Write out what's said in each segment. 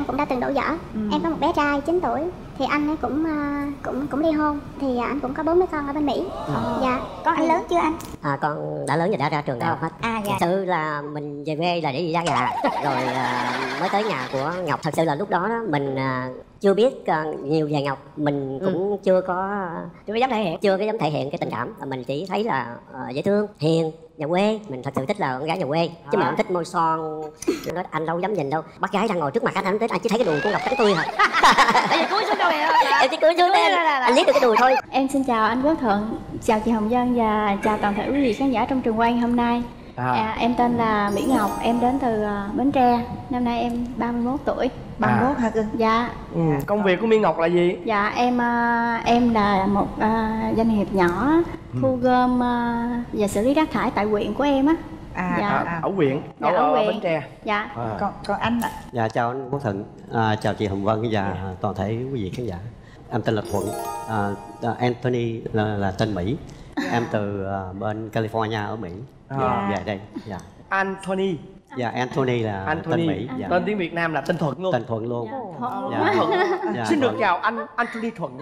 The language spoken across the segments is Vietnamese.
em cũng đã từng đổ vỡ. Em có một bé trai 9 tuổi thì anh ấy cũng ly hôn, thì anh cũng có 4 đứa con ở bên Mỹ. Dạ. Con anh lớn chưa anh? Con đã lớn và đã ra trường đại học hết. Dạ. Thật sự là mình về quê là để đi ra gà rồi mới tới nhà của Ngọc. Thật sự là lúc đó mình chưa biết nhiều về Ngọc, mình cũng chưa có dám thể hiện cái tình cảm. Mình chỉ thấy là dễ thương, hiền, nhà quê. Mình thật sự thích là con gái nhà quê, chứ mình không thích môi son. Nói anh đâu dám nhìn đâu, bác gái đang ngồi trước mặt anh thích, anh chỉ thấy cái đùi của Ngọc trắng tươi thôi. Cúi xuống đâu vậy? Em chỉ cúi xuống anh liếc được cái đùi thôi. Em xin chào anh Quốc Thuận, chào chị Hồng Vân và chào toàn thể quý vị khán giả trong trường quay hôm nay. Em tên là Mỹ Ngọc, em đến từ Bến Tre, năm nay em 31 tuổi. 31 hả cưng? Dạ. Công việc của Mỹ Ngọc là gì? Dạ em là một doanh nghiệp nhỏ thu gom và xử lý rác thải tại huyện của em á. Ở huyện, ở Bến Tre. Dạ. Còn anh ạ? Dạ chào anh Quốc Thuận, chào chị Hồng Vân và toàn thể quý vị khán giả. Em tên là Thuận, Anthony là tên Mỹ. Em từ bên California ở Mỹ về đây. Dạ. Anthony. Dạ, Anthony là tên Mỹ. Dạ. Tên tiếng Việt Nam là tên Thuận luôn. Tên Thuận luôn. Dạ. Thuận. Dạ, xin được chào anh Anthony Thuận.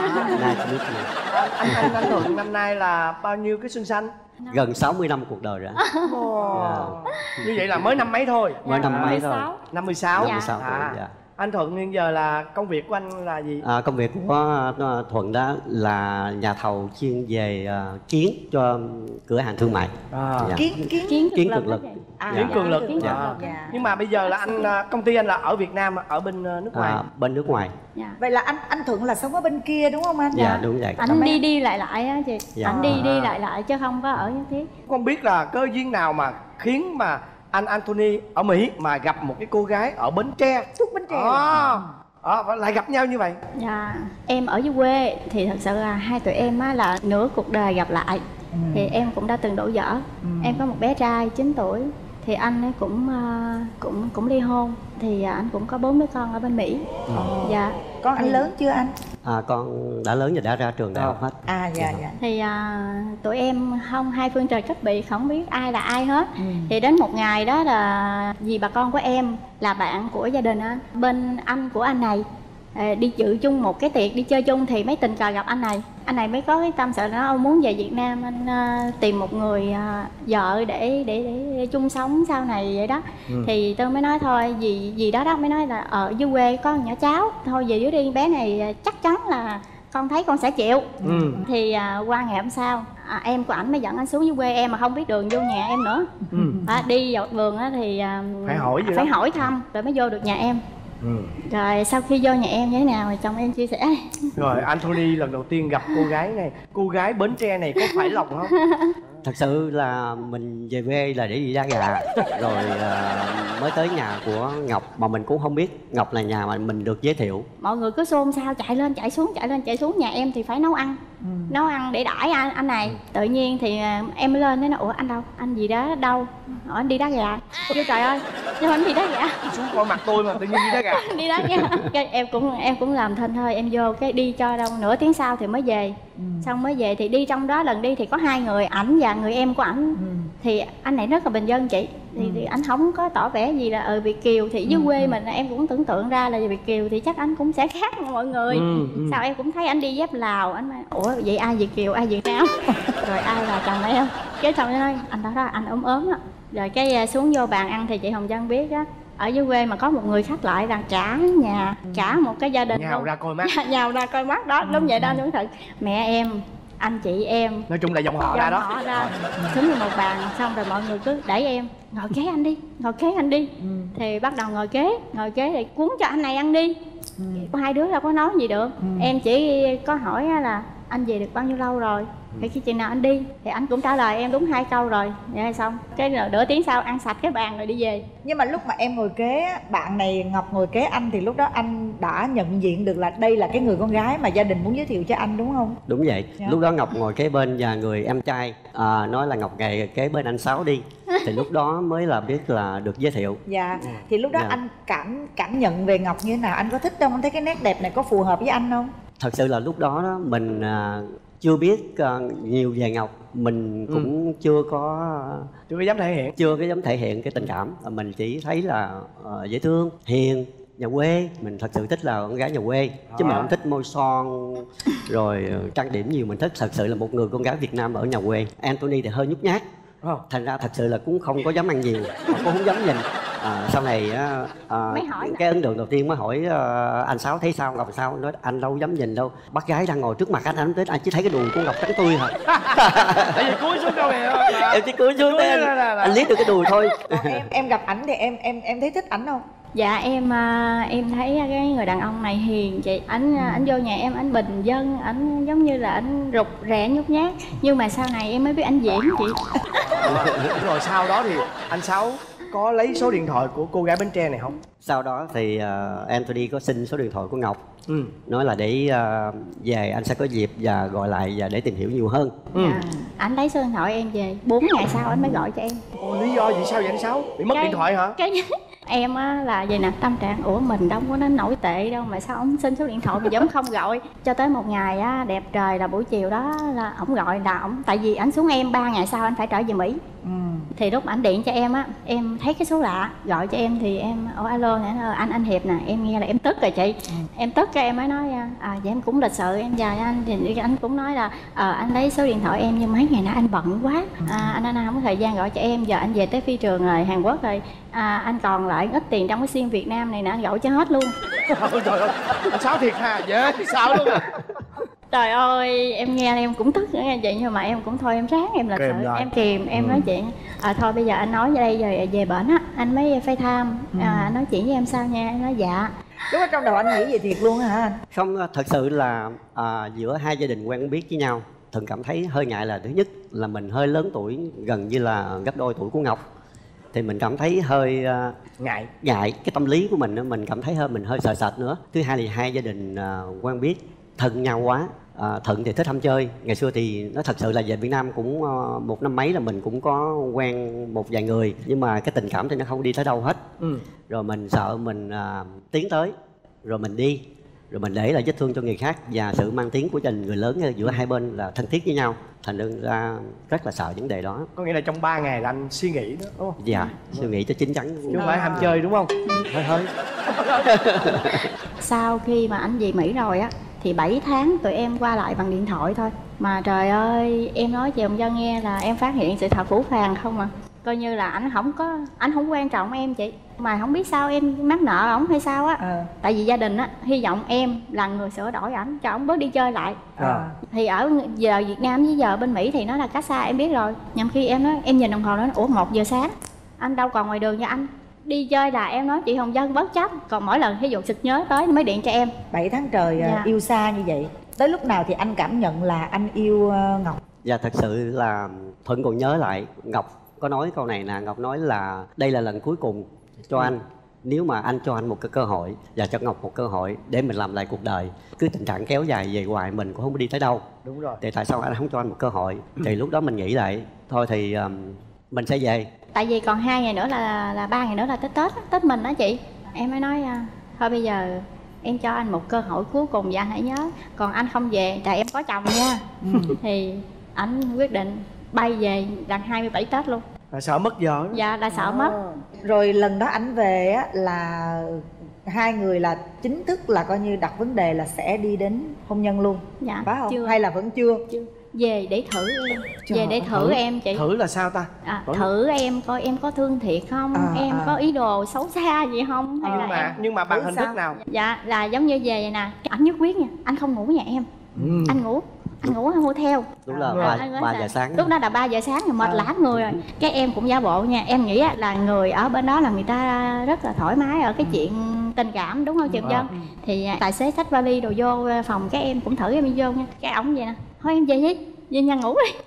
Anh Thuận năm nay là bao nhiêu cái xuân xanh? Gần 60 năm cuộc đời rồi. Như vậy là mới năm mấy thôi? Mới năm mấy thôi. 56. 56 tuổi. Dạ. Anh Thuận hiện giờ là công việc của anh là gì? Công việc của Thuận đó là nhà thầu chuyên về kiến cho cửa hàng thương mại. Kiến cực lực. Kiến cường lực. Nhưng mà bây giờ là anh công ty anh là ở Việt Nam, ở bên nước ngoài. Bên nước ngoài. Vậy là anh Thuận là sống ở bên kia đúng không anh? Dạ đúng vậy. Anh đi lại á chị. Anh đi lại chứ không có ở như thế. Không biết là cơ duyên nào mà khiến mà anh Anthony ở Mỹ mà gặp một cái cô gái ở Bến Tre. Bến Tre. Lại gặp nhau như vậy. Dạ. Em ở dưới quê thì thật sự là hai tụi em á là nửa cuộc đời gặp lại. Thì em cũng đã từng đổ vỡ. Em có một bé trai 9 tuổi thì anh ấy cũng ly hôn, thì anh cũng có 4 đứa con ở bên Mỹ. Dạ. Con anh lớn chưa anh? Con đã lớn và đã ra trường đại học hết. Dạ. Thì tụi em không hai phương trời cách biệt, không biết ai là ai hết. Thì đến một ngày đó là dì bà con của em là bạn của gia đình anh, bên anh của anh này đi dự chung một cái tiệc, đi chơi chung thì mới tình cờ gặp anh này mới có cái tâm sự là ông muốn về Việt Nam, anh tìm một người vợ để chung sống sau này vậy đó. Thì tôi mới nói thôi, dì đó mới nói là ở dưới quê có nhỏ cháu, thôi về dưới đi, bé này chắc chắn là con thấy con sẽ chịu. Thì qua ngày hôm sau em của ảnh mới dẫn anh xuống dưới quê em mà không biết đường vô nhà em nữa. Đi dọc đường thì phải hỏi thăm rồi mới vô được nhà em. Rồi sau khi vô nhà em như thế nào thì chồng em chia sẻ. Rồi Anthony lần đầu tiên gặp cô gái này, cô gái Bến Tre này có phải lòng không? Thật sự là mình về quê là để đi đá gà rồi mới tới nhà của Ngọc mà mình cũng không biết Ngọc là nhà mà mình được giới thiệu. Mọi người cứ xôn xao chạy lên chạy xuống, nhà em thì phải nấu ăn. Nấu ăn để đãi anh này. Tự nhiên thì em mới lên nói ủa anh đâu, anh gì đó đâu, hỏi anh đi đá gà. Kêu trời ơi, nhưng anh đi đá gà. Xuống coi mặt tôi mà tự nhiên đi đá gà. Đi đá gà. Cái em cũng làm thinh thôi, em vô cái đi cho đâu nửa tiếng sau thì mới về. Xong mới về thì đi trong đó lần đi thì có 2 người, ảnh và người em của ảnh. Thì anh này rất là bình dân chị. Thì anh không có tỏ vẻ gì là Việt kiều, thì dưới quê mình em cũng tưởng tượng ra là Việt kiều thì chắc anh cũng sẽ khác mọi người. Sao em cũng thấy anh đi dép Lào, anh nói ủa vậy ai Việt kiều ai Việt Nam rồi ai là chồng em. Cái xong nó nói anh đó anh ốm đó. Rồi cái xuống vô bàn ăn thì chị Hồng Vân biết á, ở dưới quê mà có một người khác lại rằng trả một cái gia đình nhào ra coi mắt. Nhào ra coi mắt đó, đúng vậy đó, đúng thật. Mẹ em, anh chị em, nói chung là dòng họ ra đó. xuống vào một bàn, xong rồi mọi người cứ đẩy em ngồi kế anh đi. Thì bắt đầu ngồi kế thì cuốn cho anh này ăn đi. Hai đứa đâu có nói gì được. Em chỉ có hỏi là anh về được bao nhiêu lâu rồi, thì khi chừng nào anh đi, thì anh cũng trả lời em đúng 2 câu rồi. Vậy xong cái nửa tiếng sau ăn sạch cái bàn rồi đi về. Nhưng mà lúc mà em ngồi kế, bạn này Ngọc ngồi kế anh, thì lúc đó anh đã nhận diện được là đây là cái người con gái mà gia đình muốn giới thiệu cho anh đúng không? Đúng vậy. Lúc đó Ngọc ngồi kế bên và người em trai nói là Ngọc ngày kế bên anh Sáu đi. Thì lúc đó mới là biết là được giới thiệu. Dạ. Thì lúc đó anh cảm nhận về Ngọc như thế nào? Anh có thích không? Anh thấy cái nét đẹp này có phù hợp với anh không? Thật sự là lúc đó mình chưa biết nhiều về Ngọc, mình cũng chưa có dám thể hiện cái tình cảm. Mình chỉ thấy là dễ thương, hiền, nhà quê, mình thật sự thích là con gái nhà quê, chứ mình không thích môi son rồi trang điểm nhiều. Mình thích thật sự là một người con gái Việt Nam ở nhà quê. Anthony thì hơi nhút nhát, thành ra thật sự là cũng không có dám ăn nhiều, cũng không dám nhìn. Sau này cái ấn tượng đầu tiên mới hỏi anh Sáu thấy sao, Ngọc sao, nói anh đâu dám nhìn đâu, bác gái đang ngồi trước mặt anh tới anh chỉ thấy cái đùi của Ngọc trắng tươi thôi. Tại vì cúi xuống đâu vậy? Em chỉ cúi xuống tới anh liếc được cái đùi thôi. Em gặp ảnh thì em thấy thích ảnh không? Dạ em thấy cái người đàn ông này hiền chị. Ảnh vô nhà em ảnh bình dân, ảnh giống như là ảnh rụt rè nhút nhát, nhưng mà sau này em mới biết ảnh diễn chị. Rồi sau đó thì anh Sáu có lấy số điện thoại của cô gái Bến Tre này không? Sau đó thì Anthony có xin số điện thoại của Ngọc, nói là để về anh sẽ có dịp và gọi lại và để tìm hiểu nhiều hơn. Dạ. Ảnh lấy số điện thoại em về 4 ngày sau anh mới gọi cho em. Lý do gì sao vậy anh Sáu? Bị mất điện thoại hả? Em á là vậy nè, tâm trạng ủa mình đâu có đến nổi tệ đâu mà sao ông xin số điện thoại mà vẫn không gọi. Cho tới một ngày á đẹp trời là buổi chiều đó là ổng gọi, là ổng tại vì ảnh xuống em 3 ngày sau anh phải trở về Mỹ. Thì lúc ảnh điện cho em á, em thấy cái số lạ gọi cho em thì em alo nè, anh Hiệp nè, em nghe là em tức rồi chị. Em tức cái em mới nói vậy em cũng lịch sự em chào anh, thì anh cũng nói là anh lấy số điện thoại em nhưng mấy ngày nay anh bận quá, anh không có thời gian gọi cho em, giờ anh về tới phi trường rồi Hàn Quốc rồi, anh còn lại ít tiền trong cái sim Việt Nam này nè, anh gọi cho hết luôn. Trời ơi, anh Sáu thiệt ha, dễ sao luôn. Trời ơi, em nghe em cũng tức nữa nha chị, nhưng mà em cũng thôi em ráng em lịch sự, em kìm, em nói chuyện thôi bây giờ anh nói ở đây rồi về bển á, anh mới FaceTime, anh nói chuyện với em sao nha, em nói dạ. Lúc đó trong đầu anh nghĩ vậy thiệt luôn hả anh? Không, thật sự là giữa hai gia đình quen biết với nhau, Thuận cảm thấy hơi ngại là thứ nhất là mình hơi lớn tuổi, gần như là gấp đôi tuổi của Ngọc, thì mình cảm thấy hơi ngại cái tâm lý của mình cảm thấy mình hơi sợ sệt nữa. Thứ hai là hai gia đình quen biết thân nhau quá. Thuận thì thích ham chơi, ngày xưa thì nó thật sự là về Việt Nam cũng 1 năm mấy là mình cũng có quen một vài người, nhưng mà cái tình cảm thì nó không đi tới đâu hết. Rồi mình sợ mình tiến tới rồi mình đi, rồi mình để lại vết thương cho người khác, và sự mang tiếng của gia đình người lớn giữa hai bên là thân thiết với nhau, thành ra rất là sợ vấn đề đó. Có nghĩa là trong 3 ngày là anh suy nghĩ đó đúng không? Dạ, suy nghĩ cho chín chắn chứ không phải ham chơi đúng không? Hơi Sau khi mà anh về Mỹ rồi á thì 7 tháng tụi em qua lại bằng điện thoại thôi, mà trời ơi em nói chị Hồng Vân nghe là em phát hiện sự thật phũ phàng không à. Coi như là anh không quan trọng em chị, mà không biết sao em mắc nợ ổng hay sao á. Tại vì gia đình á hy vọng em là người sửa đổi ảnh cho ổng bớt đi chơi lại. Thì ở giờ Việt Nam với giờ bên Mỹ thì nó là cách xa em biết rồi. Nhằm khi em nói em nhìn đồng hồ nói ủa 1 giờ sáng anh đâu còn ngoài đường cho anh đi chơi, là em nói chị Hồng Vân bất chấp, còn mỗi lần ví dụ sực nhớ tới mới điện cho em. 7 tháng trời yêu xa như vậy, tới lúc nào thì anh cảm nhận là anh yêu Ngọc? Dạ thật sự là Thuận còn nhớ lại Ngọc có nói câu này nè, Ngọc nói là đây là lần cuối cùng cho anh, nếu mà anh cho anh một cái cơ hội và cho Ngọc một cơ hội để mình làm lại cuộc đời, cứ tình trạng kéo dài về hoài mình cũng không đi tới đâu. Đúng rồi. Thì tại sao anh không cho anh một cơ hội? Thì lúc đó mình nghĩ lại thôi thì mình sẽ về. Tại vì còn 2 ngày nữa là 3 ngày nữa là Tết mình đó chị. Em mới nói thôi bây giờ em cho anh một cơ hội cuối cùng và anh hãy nhớ, còn anh không về tại em có chồng nha. Thì anh quyết định bay về gần 27 Tết luôn. Là sợ mất giờ đó. Dạ là sợ mất. Rồi lần đó ảnh về á là hai người là chính thức là coi như đặt vấn đề là sẽ đi đến hôn nhân luôn. Dạ phải không? chưa. Hay là vẫn chưa? Về để thử em. Về để thử em chị. Thử là sao ta? Thử em coi em có thương thiệt không, em có ý đồ xấu xa gì không, hay nhưng mà bằng hình thức nào? Dạ là giống như về vậy nè, ảnh nhất quyết nha, anh không ngủ nhà em. Anh ngủ ở hotel. Đúng là 3 giờ sáng. Lúc đó là 3 giờ sáng rồi, mệt lả người rồi. Cái em cũng giả bộ nha, em nghĩ là người ở bên đó là người ta rất là thoải mái ở cái chuyện tình cảm, đúng không chị Vân? Thì tài xế xách vali đồ vô phòng, cái em cũng thử em đi vô nha. Cái ổng vậy nè, thôi em về đi, về nhà ngủ đi.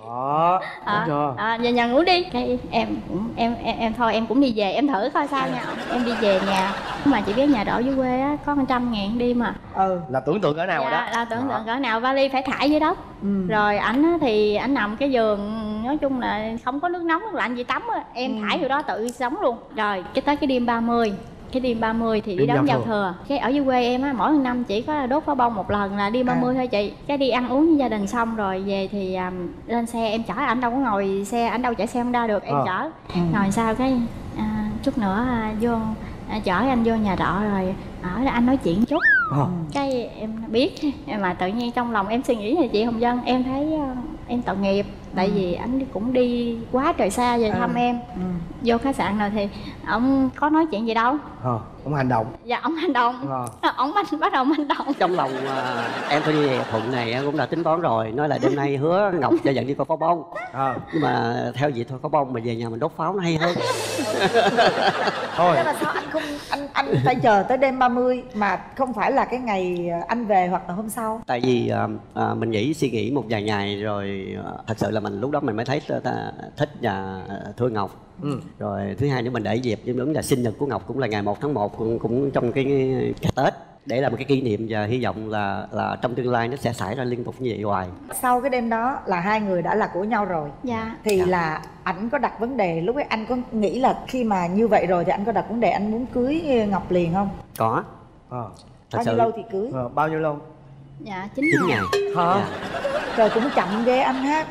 Về nhà ngủ đi. Cái em thôi em cũng đi về, em thử coi sao nha. Em đi về nhà, mà chị biết nhà trọ dưới quê á có 100.000 đi mà. Là tưởng tượng cỡ nào rồi đó. Là tưởng tượng cỡ nào, vali phải thải dưới đất. Rồi ảnh thì ảnh nằm cái giường, nói chung là không có nước nóng nước lạnh gì tắm á, em thải vô đó tự sống luôn. Rồi cái tới cái đêm 30 thì đi đón giao thừa. Cái ở dưới quê em á, mỗi năm chỉ có đốt pháo bông một lần là đêm 30 thôi chị. Cái đi ăn uống với gia đình xong rồi về thì lên xe em chở, ảnh đâu có ngồi xe, ảnh đâu chạy xe Honda được, em chở. Rồi sau cái chút nữa vô chở anh vô nhà trọ rồi ở là anh nói chuyện chút. Cái em biết, mà tự nhiên trong lòng em suy nghĩ là chị Hồng Vân, em thấy em tội nghiệp. Tại vì anh cũng đi quá trời xa về thăm em. Vô khách sạn rồi thì ông có nói chuyện gì đâu. Ông hành động. Dạ ông hành động. Ông bắt đầu hành động. Trong lòng Anthony Thuận này cũng đã tính toán rồi, nói là đêm nay hứa Ngọc cho dẫn đi coi pháo bông. Nhưng mà theo vậy thôi, pháo bông mà về nhà mình đốt pháo nó hay hơn. Thôi. Nhưng mà sao anh không anh phải chờ tới đêm 30 mà không phải là cái ngày anh về hoặc là hôm sau? Tại vì mình suy nghĩ một vài ngày rồi thật sự là mình lúc đó mình mới thấy thích và thương Ngọc. Rồi thứ hai nữa mình để dịp đúng là sinh nhật của Ngọc cũng là ngày 1 tháng 1, cũng trong cái Tết, để là một cái kỷ niệm, và hy vọng là trong tương lai nó sẽ xảy ra liên tục như vậy hoài. Sau cái đêm đó là hai người đã là của nhau rồi. Dạ. Thì là ảnh có đặt vấn đề, lúc ấy anh có nghĩ là khi mà như vậy rồi thì anh có đặt vấn đề anh muốn cưới Ngọc liền không? Có. Bao nhiêu lâu thì cưới? Bao nhiêu lâu? Dạ 9 ngày. Hả? Trời cũng chậm ghê anh ha.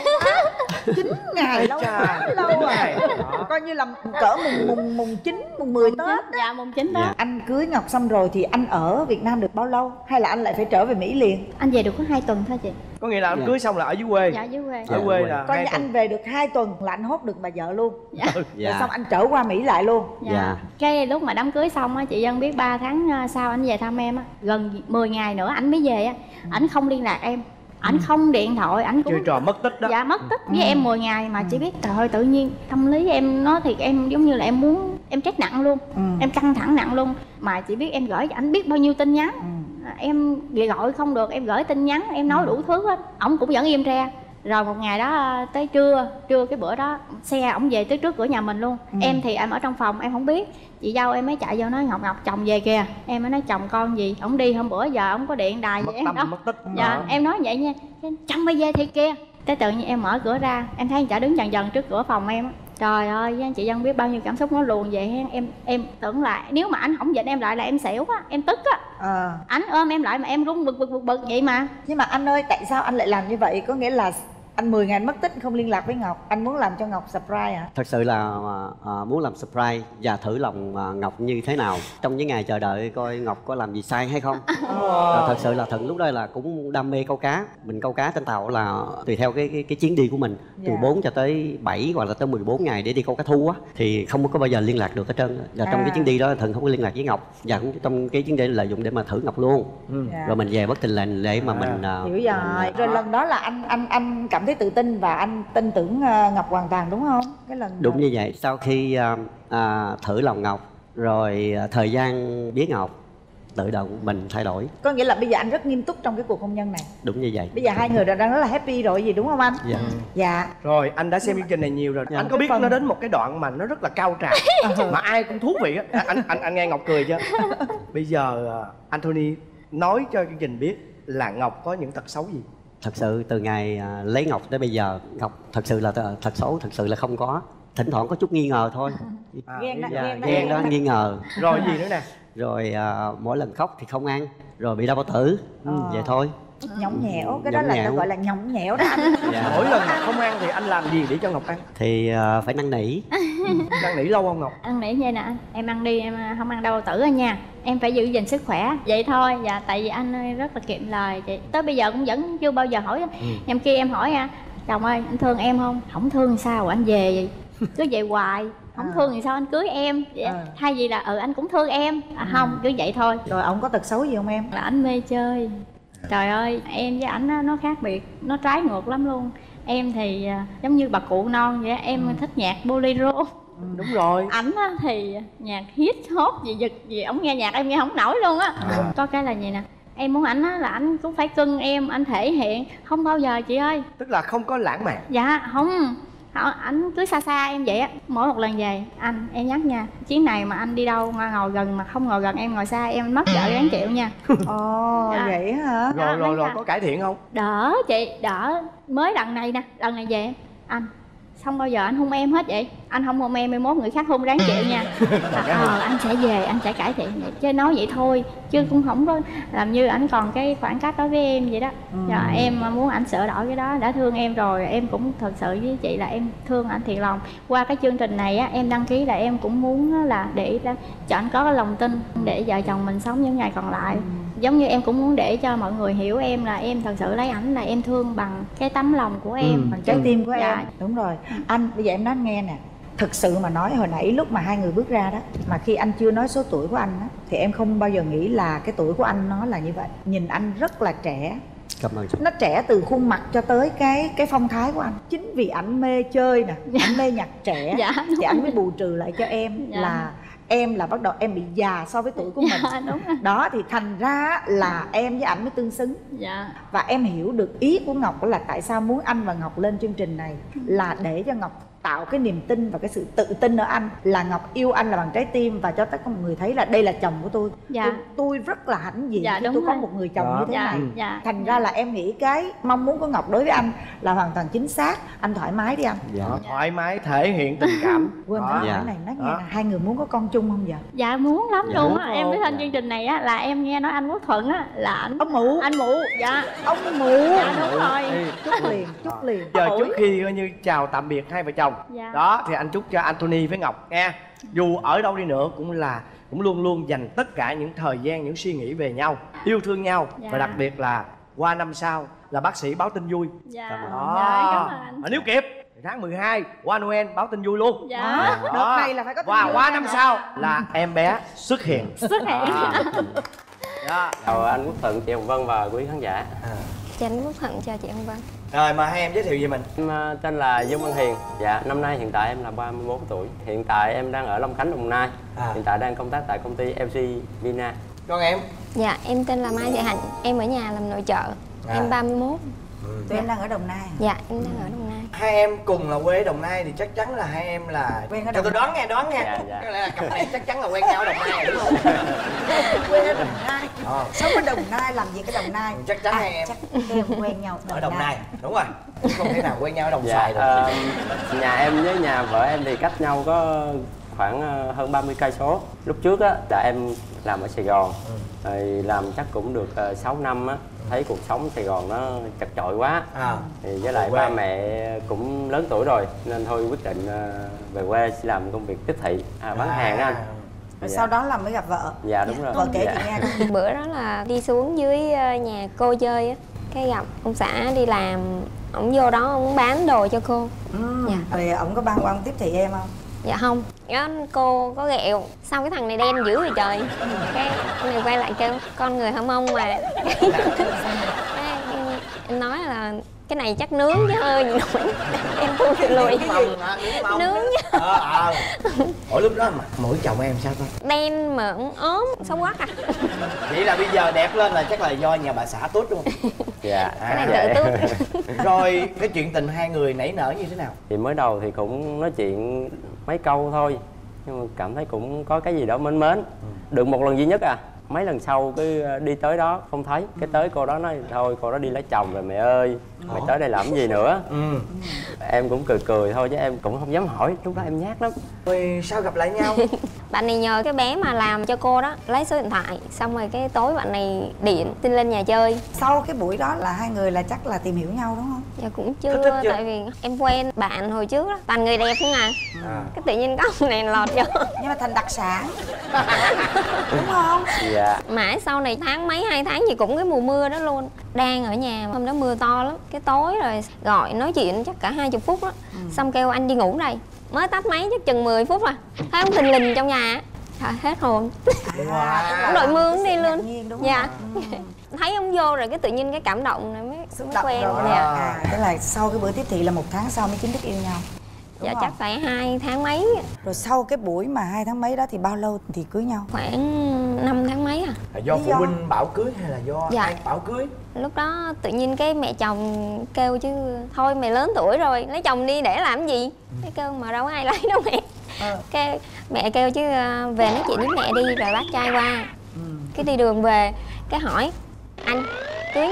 9 ngày lâu lâu à. Coi như là cỡ mùng 9, mùng 10 Tết đó. Dạ mùng 9 đó. Anh cưới Ngọc xong rồi thì anh ở Việt Nam được bao lâu? Hay là anh lại phải trở về Mỹ liền? Anh về được có 2 tuần thôi chị. Có nghĩa là anh cưới xong là ở dưới quê. Dạ dưới quê. Ở quê là coi như anh về được 2 tuần là anh hốt được bà vợ luôn. Dạ. Rồi xong anh trở qua Mỹ lại luôn. Dạ. Cái lúc mà đám cưới xong á, chị Vân biết 3 tháng sau anh về thăm em á, gần 10 ngày nữa anh mới về á, ảnh không liên lạc em. Ảnh không điện thoại, ảnh cũng chơi trò mất tích đó. Dạ mất tích với em 10 ngày mà chỉ biết trời ơi, tự nhiên tâm lý em nó thì em giống như là em muốn em stress nặng luôn. Em căng thẳng nặng luôn, mà chỉ biết em gửi cho ảnh biết bao nhiêu tin nhắn. Em gọi không được, em gửi tin nhắn, em nói đủ thứ hết, ổng cũng vẫn im re. Rồi một ngày đó tới trưa cái bữa đó xe ổng về tới trước cửa nhà mình luôn. Em thì em ở trong phòng em không biết, chị dâu em mới chạy vô nói Ngọc chồng về kìa. Em mới nói chồng con gì, ổng đi hôm bữa giờ ổng có điện đài mất vậy tâm đâu. mất tích. Dạ em nói vậy nha, chồng bây về thì kia. Tới tự nhiên em mở cửa ra, em thấy anh chả đứng dần dần trước cửa phòng em á. Trời ơi, chị Vân biết bao nhiêu cảm xúc nó luồn vậy. Em tưởng là nếu mà anh không dịnh em lại là em xỉu á, em tức á. Anh ôm em lại mà em run bực vậy mà. Nhưng mà anh ơi, tại sao anh lại làm như vậy? Có nghĩa là anh 10 ngày mất tích không liên lạc với Ngọc, anh muốn làm cho Ngọc surprise hả? Thật sự là muốn làm surprise và thử lòng Ngọc như thế nào trong những ngày chờ đợi coi Ngọc có làm gì sai hay không. Thật sự là Thuận lúc đó là cũng đam mê câu cá. Mình câu cá trên tàu là tùy theo cái chuyến đi của mình, từ 4 cho tới 7 hoặc là tới 14 ngày để đi câu cá thu á, thì không có bao giờ liên lạc được hết trơn. Và trong cái chuyến đi đó Thuận không có liên lạc với Ngọc, và cũng trong cái chuyến đi lợi dụng để mà thử Ngọc luôn. Rồi mình về bất tình lệnh để mà mình hiểu rồi. Rồi lần đó là anh cảm thấy tự tin và anh tin tưởng Ngọc hoàn toàn đúng không? Cái lần đúng như vậy. Sau khi thử lòng Ngọc rồi thời gian biết Ngọc, tự động mình thay đổi. Có nghĩa là bây giờ anh rất nghiêm túc trong cái cuộc hôn nhân này. Đúng như vậy. Bây giờ hai người đang rất là happy rồi gì đúng không anh? Dạ. Rồi anh đã xem chương trình này nhiều rồi. Anh có biết nó đến một cái đoạn mà nó rất là cao trào mà ai cũng thú vị á. Anh nghe Ngọc cười chưa? Bây giờ Anthony nói cho chương trình biết là Ngọc có những tật xấu gì? Thật sự từ ngày lấy Ngọc tới bây giờ, Ngọc thật sự là thật xấu thật sự là không có. Thỉnh thoảng có chút nghi ngờ thôi. Ghen đó, nghi ngờ. Rồi gì nữa nè? Rồi mỗi lần khóc thì không ăn, rồi bị đau bao tử. Vậy thôi. Nhõng nhẽo, cái đó là nó gọi là nhõng nhẽo đó anh. Mỗi lần không ăn thì anh làm gì để cho Ngọc ăn? Thì phải năn nỉ. Năn nỉ lâu không Ngọc? Năn nỉ như nè anh, em ăn đi, em không ăn đau bao tử anh nha. Em phải giữ gìn sức khỏe, vậy thôi. Dạ, tại vì anh rất là kiệm lời chị. Tới bây giờ cũng vẫn chưa bao giờ hỏi. Em kia em hỏi chồng ơi anh thương em không? Không thương sao anh về vậy? Cứ vậy hoài. Không thương thì sao anh cưới em? Thay vì là anh cũng thương em. Không, cứ vậy thôi. Rồi ông có tật xấu gì không em? Là anh mê chơi. Trời ơi, em với ảnh nó khác biệt, nó trái ngược lắm luôn. Em thì giống như bà cụ non vậy, em thích nhạc bolero. Đúng rồi. Ảnh thì nhạc hit hot gì giật gì, ổng nghe nhạc em nghe không nổi luôn á. Có cái là gì nè, em muốn ảnh là ảnh cũng phải cưng em, anh thể hiện. Không bao giờ chị ơi. Tức là không có lãng mạn. Dạ không, ảnh cứ xa xa em vậy á. Mỗi một lần về anh em nhắc nha, chuyến này mà anh đi đâu ngồi gần mà không ngồi gần em, ngồi xa em mất vợ đáng chịu nha. Vậy hả? Rồi có cải thiện không? Đỡ chị, đỡ. Mới lần này nè, lần này về anh xong bao giờ anh hôn em hết vậy? Anh không hôn em, 21 người khác hôn ráng chịu nha. Anh sẽ về, anh sẽ cải thiện vậy. Chứ nói vậy thôi, chứ cũng không có làm như anh còn cái khoảng cách đối với em vậy đó. Em muốn anh sửa đổi cái đó, đã thương em rồi, em cũng thật sự với chị là em thương anh thiệt lòng. Qua cái chương trình này á, em đăng ký là em cũng muốn là để cho anh có cái lòng tin để vợ chồng mình sống những ngày còn lại. Giống như em cũng muốn để cho mọi người hiểu em là em thật sự lấy ảnh là em thương bằng cái tấm lòng của em, bằng trái tim của dạ. em. Đúng rồi. Anh bây giờ em nói anh nghe nè, thực sự mà nói hồi nãy lúc mà hai người bước ra đó, mà khi anh chưa nói số tuổi của anh á, thì em không bao giờ nghĩ là cái tuổi của anh nó là như vậy. Nhìn anh rất là trẻ. Cảm ơn chị. Nó trẻ từ khuôn mặt cho tới cái phong thái của anh. Chính vì ảnh mê chơi nè, ảnh mê nhạc trẻ, dạ, thì anh mới bù trừ lại cho em là em là bắt đầu em bị già so với tuổi của mình. Đúng rồi. Đó thì thành ra là em với ảnh mới tương xứng. Và em hiểu được ý của Ngọc là tại sao muốn anh và Ngọc lên chương trình này, là để cho Ngọc tạo cái niềm tin và cái sự tự tin ở anh, là Ngọc yêu anh là bằng trái tim, và cho tất cả mọi người thấy là đây là chồng của tôi. Tôi rất là hãnh diện khi tôi có một người chồng như thế này. Thành ra là em nghĩ cái mong muốn của Ngọc đối với anh là hoàn toàn chính xác. Anh thoải mái đi anh. Thoải mái thể hiện tình cảm. Quên cái hỏi này, nói nghe là hai người muốn có con chung không vậy? Dạ muốn lắm luôn á. Em mới lên chương trình này á là em nghe nói anh Quốc Thuận á là ông Mụ. Anh Mụ. Dạ ông Mụ. Dạ đúng rồi. Chúc liền. Giờ trước khi coi như chào tạm biệt hai vợ chồng đó, thì anh chúc cho Anthony với Ngọc nghe, dù ở đâu đi nữa cũng luôn luôn dành tất cả những thời gian, những suy nghĩ về nhau, yêu thương nhau. Và đặc biệt là qua năm sau là bác sĩ báo tin vui. Cảm ơn anh. Nếu kịp tháng 12 qua Noel báo tin vui luôn. Đợt này là phải có tin vui. Qua năm sau là em bé xuất hiện. Chào anh Quốc Thuận, chị Hồng Vân và quý khán giả. Chào anh Quốc Thuận, chào chị Hồng Vân. Rồi mà hai em giới thiệu về mình. Em tên là Dương Văn Hiền. Dạ, năm nay hiện tại em là 31 tuổi. Hiện tại em đang ở Long Khánh, Đồng Nai. Hiện tại đang công tác tại công ty LG Vina. Con em? Dạ, em tên là Mai Thị Hạnh. Em ở nhà làm nội trợ. Em 31. Tụi em đang ở Đồng Nai. Dạ, em đang ở Đồng Nai. Hai em cùng là quê ở Đồng Nai thì chắc chắn là hai em là quen ở Đồng Đồng Nai. Đoán nghe. Có lẽ là cặp này chắc chắn là quen nhau ở Đồng Nai đúng không? Quê ở Đồng Nai. Sống ở Đồng Nai, làm gì ở Đồng Nai? Chắc chắn hai em quen nhau ở Đồng Nai. Đúng rồi. Không thể nào quen nhau ở Đồng Xoài được. Nhà em với nhà vợ em thì cách nhau có khoảng hơn 30 cây số. Lúc trước á là em làm ở Sài Gòn. Rồi làm chắc cũng được 6 năm á. Thấy cuộc sống Sài Gòn nó chật chội quá. Thì với lại ba mẹ cũng lớn tuổi rồi nên thôi quyết định về quê làm công việc tiếp thị, bán hàng đó anh. Rồi sau đó là mới gặp vợ. Dạ đúng rồi. Vợ kể chị nghe. Bữa đó là đi xuống dưới nhà cô chơi á, cái gặp ông xã đi làm, ổng vô đó ổng bán đồ cho cô. Rồi ổng có băn khoăn tiếp thị em không? Dạ không. Cô có ghẹo sao cái thằng này đen dữ vậy trời. Cái ông này quay lại kêu con người Hơ Mông mà. Em nói là cái này chắc nướng chứ hơi gì nổi. Em thu thì lùi. Nướng chứ. Ủa lúc đó mà mũi chồng em sao thôi? Đen mà ốm, xấu quắc à. Vậy là bây giờ đẹp lên là chắc là do nhà bà xã tốt đúng không? Dạ. Cái này tự tút. Rồi cái chuyện tình hai người nảy nở như thế nào? Thì mới đầu thì cũng nói chuyện mấy câu thôi, nhưng mà cảm thấy cũng có cái gì đó mến mến. Được một lần duy nhất à. Mấy lần sau cứ đi tới đó không thấy, cái tới cô đó nói thôi cô đó đi lấy chồng rồi mẹ ơi, mày tới đây làm cái gì nữa. Em cũng cười cười thôi chứ em cũng không dám hỏi, lúc đó em nhát lắm. Rồi sao gặp lại nhau? Bạn này nhờ cái bé mà làm cho cô đó lấy số điện thoại, xong rồi cái tối bạn này điện xin lên nhà chơi. Sau cái buổi đó là hai người là chắc là tìm hiểu nhau đúng không? Dạ cũng chưa, tại vì em quen bạn hồi trước đó toàn người đẹp không à. Cái tự nhiên có ông này lọt vô. Nhưng mà thành đặc sản. Đúng không? Dạ. Mãi sau này tháng mấy 2 tháng gì cũng cái mùa mưa đó luôn. Đang ở nhà hôm đó mưa to lắm, cái tối rồi gọi nói chuyện chắc cả 20 phút đó. Xong kêu anh đi ngủ đây. Mới tắt máy chắc chừng 10 phút à. Thấy ông thình lình trong nhà á. Hết hồn. Ông đội mưa đi luôn. Dạ. Thấy ông vô rồi cái tự nhiên cái cảm động này mới quen. Tức là sau cái bữa tiếp thị là 1 tháng sau mới chính thức yêu nhau. Dạ chắc phải 2 tháng mấy. Rồi sau cái buổi mà 2 tháng mấy đó thì bao lâu thì cưới nhau? Khoảng 5 tháng mấy à. Là do phụ huynh bảo cưới hay là do ai bảo cưới? Lúc đó tự nhiên cái mẹ chồng kêu chứ thôi mày lớn tuổi rồi lấy chồng đi để làm gì. Cái kêu mà đâu có ai lấy đâu mẹ. Cái mẹ kêu chứ về nói chuyện với mẹ đi rồi bác trai qua. Cái đi đường về cái hỏi anh cưới nha.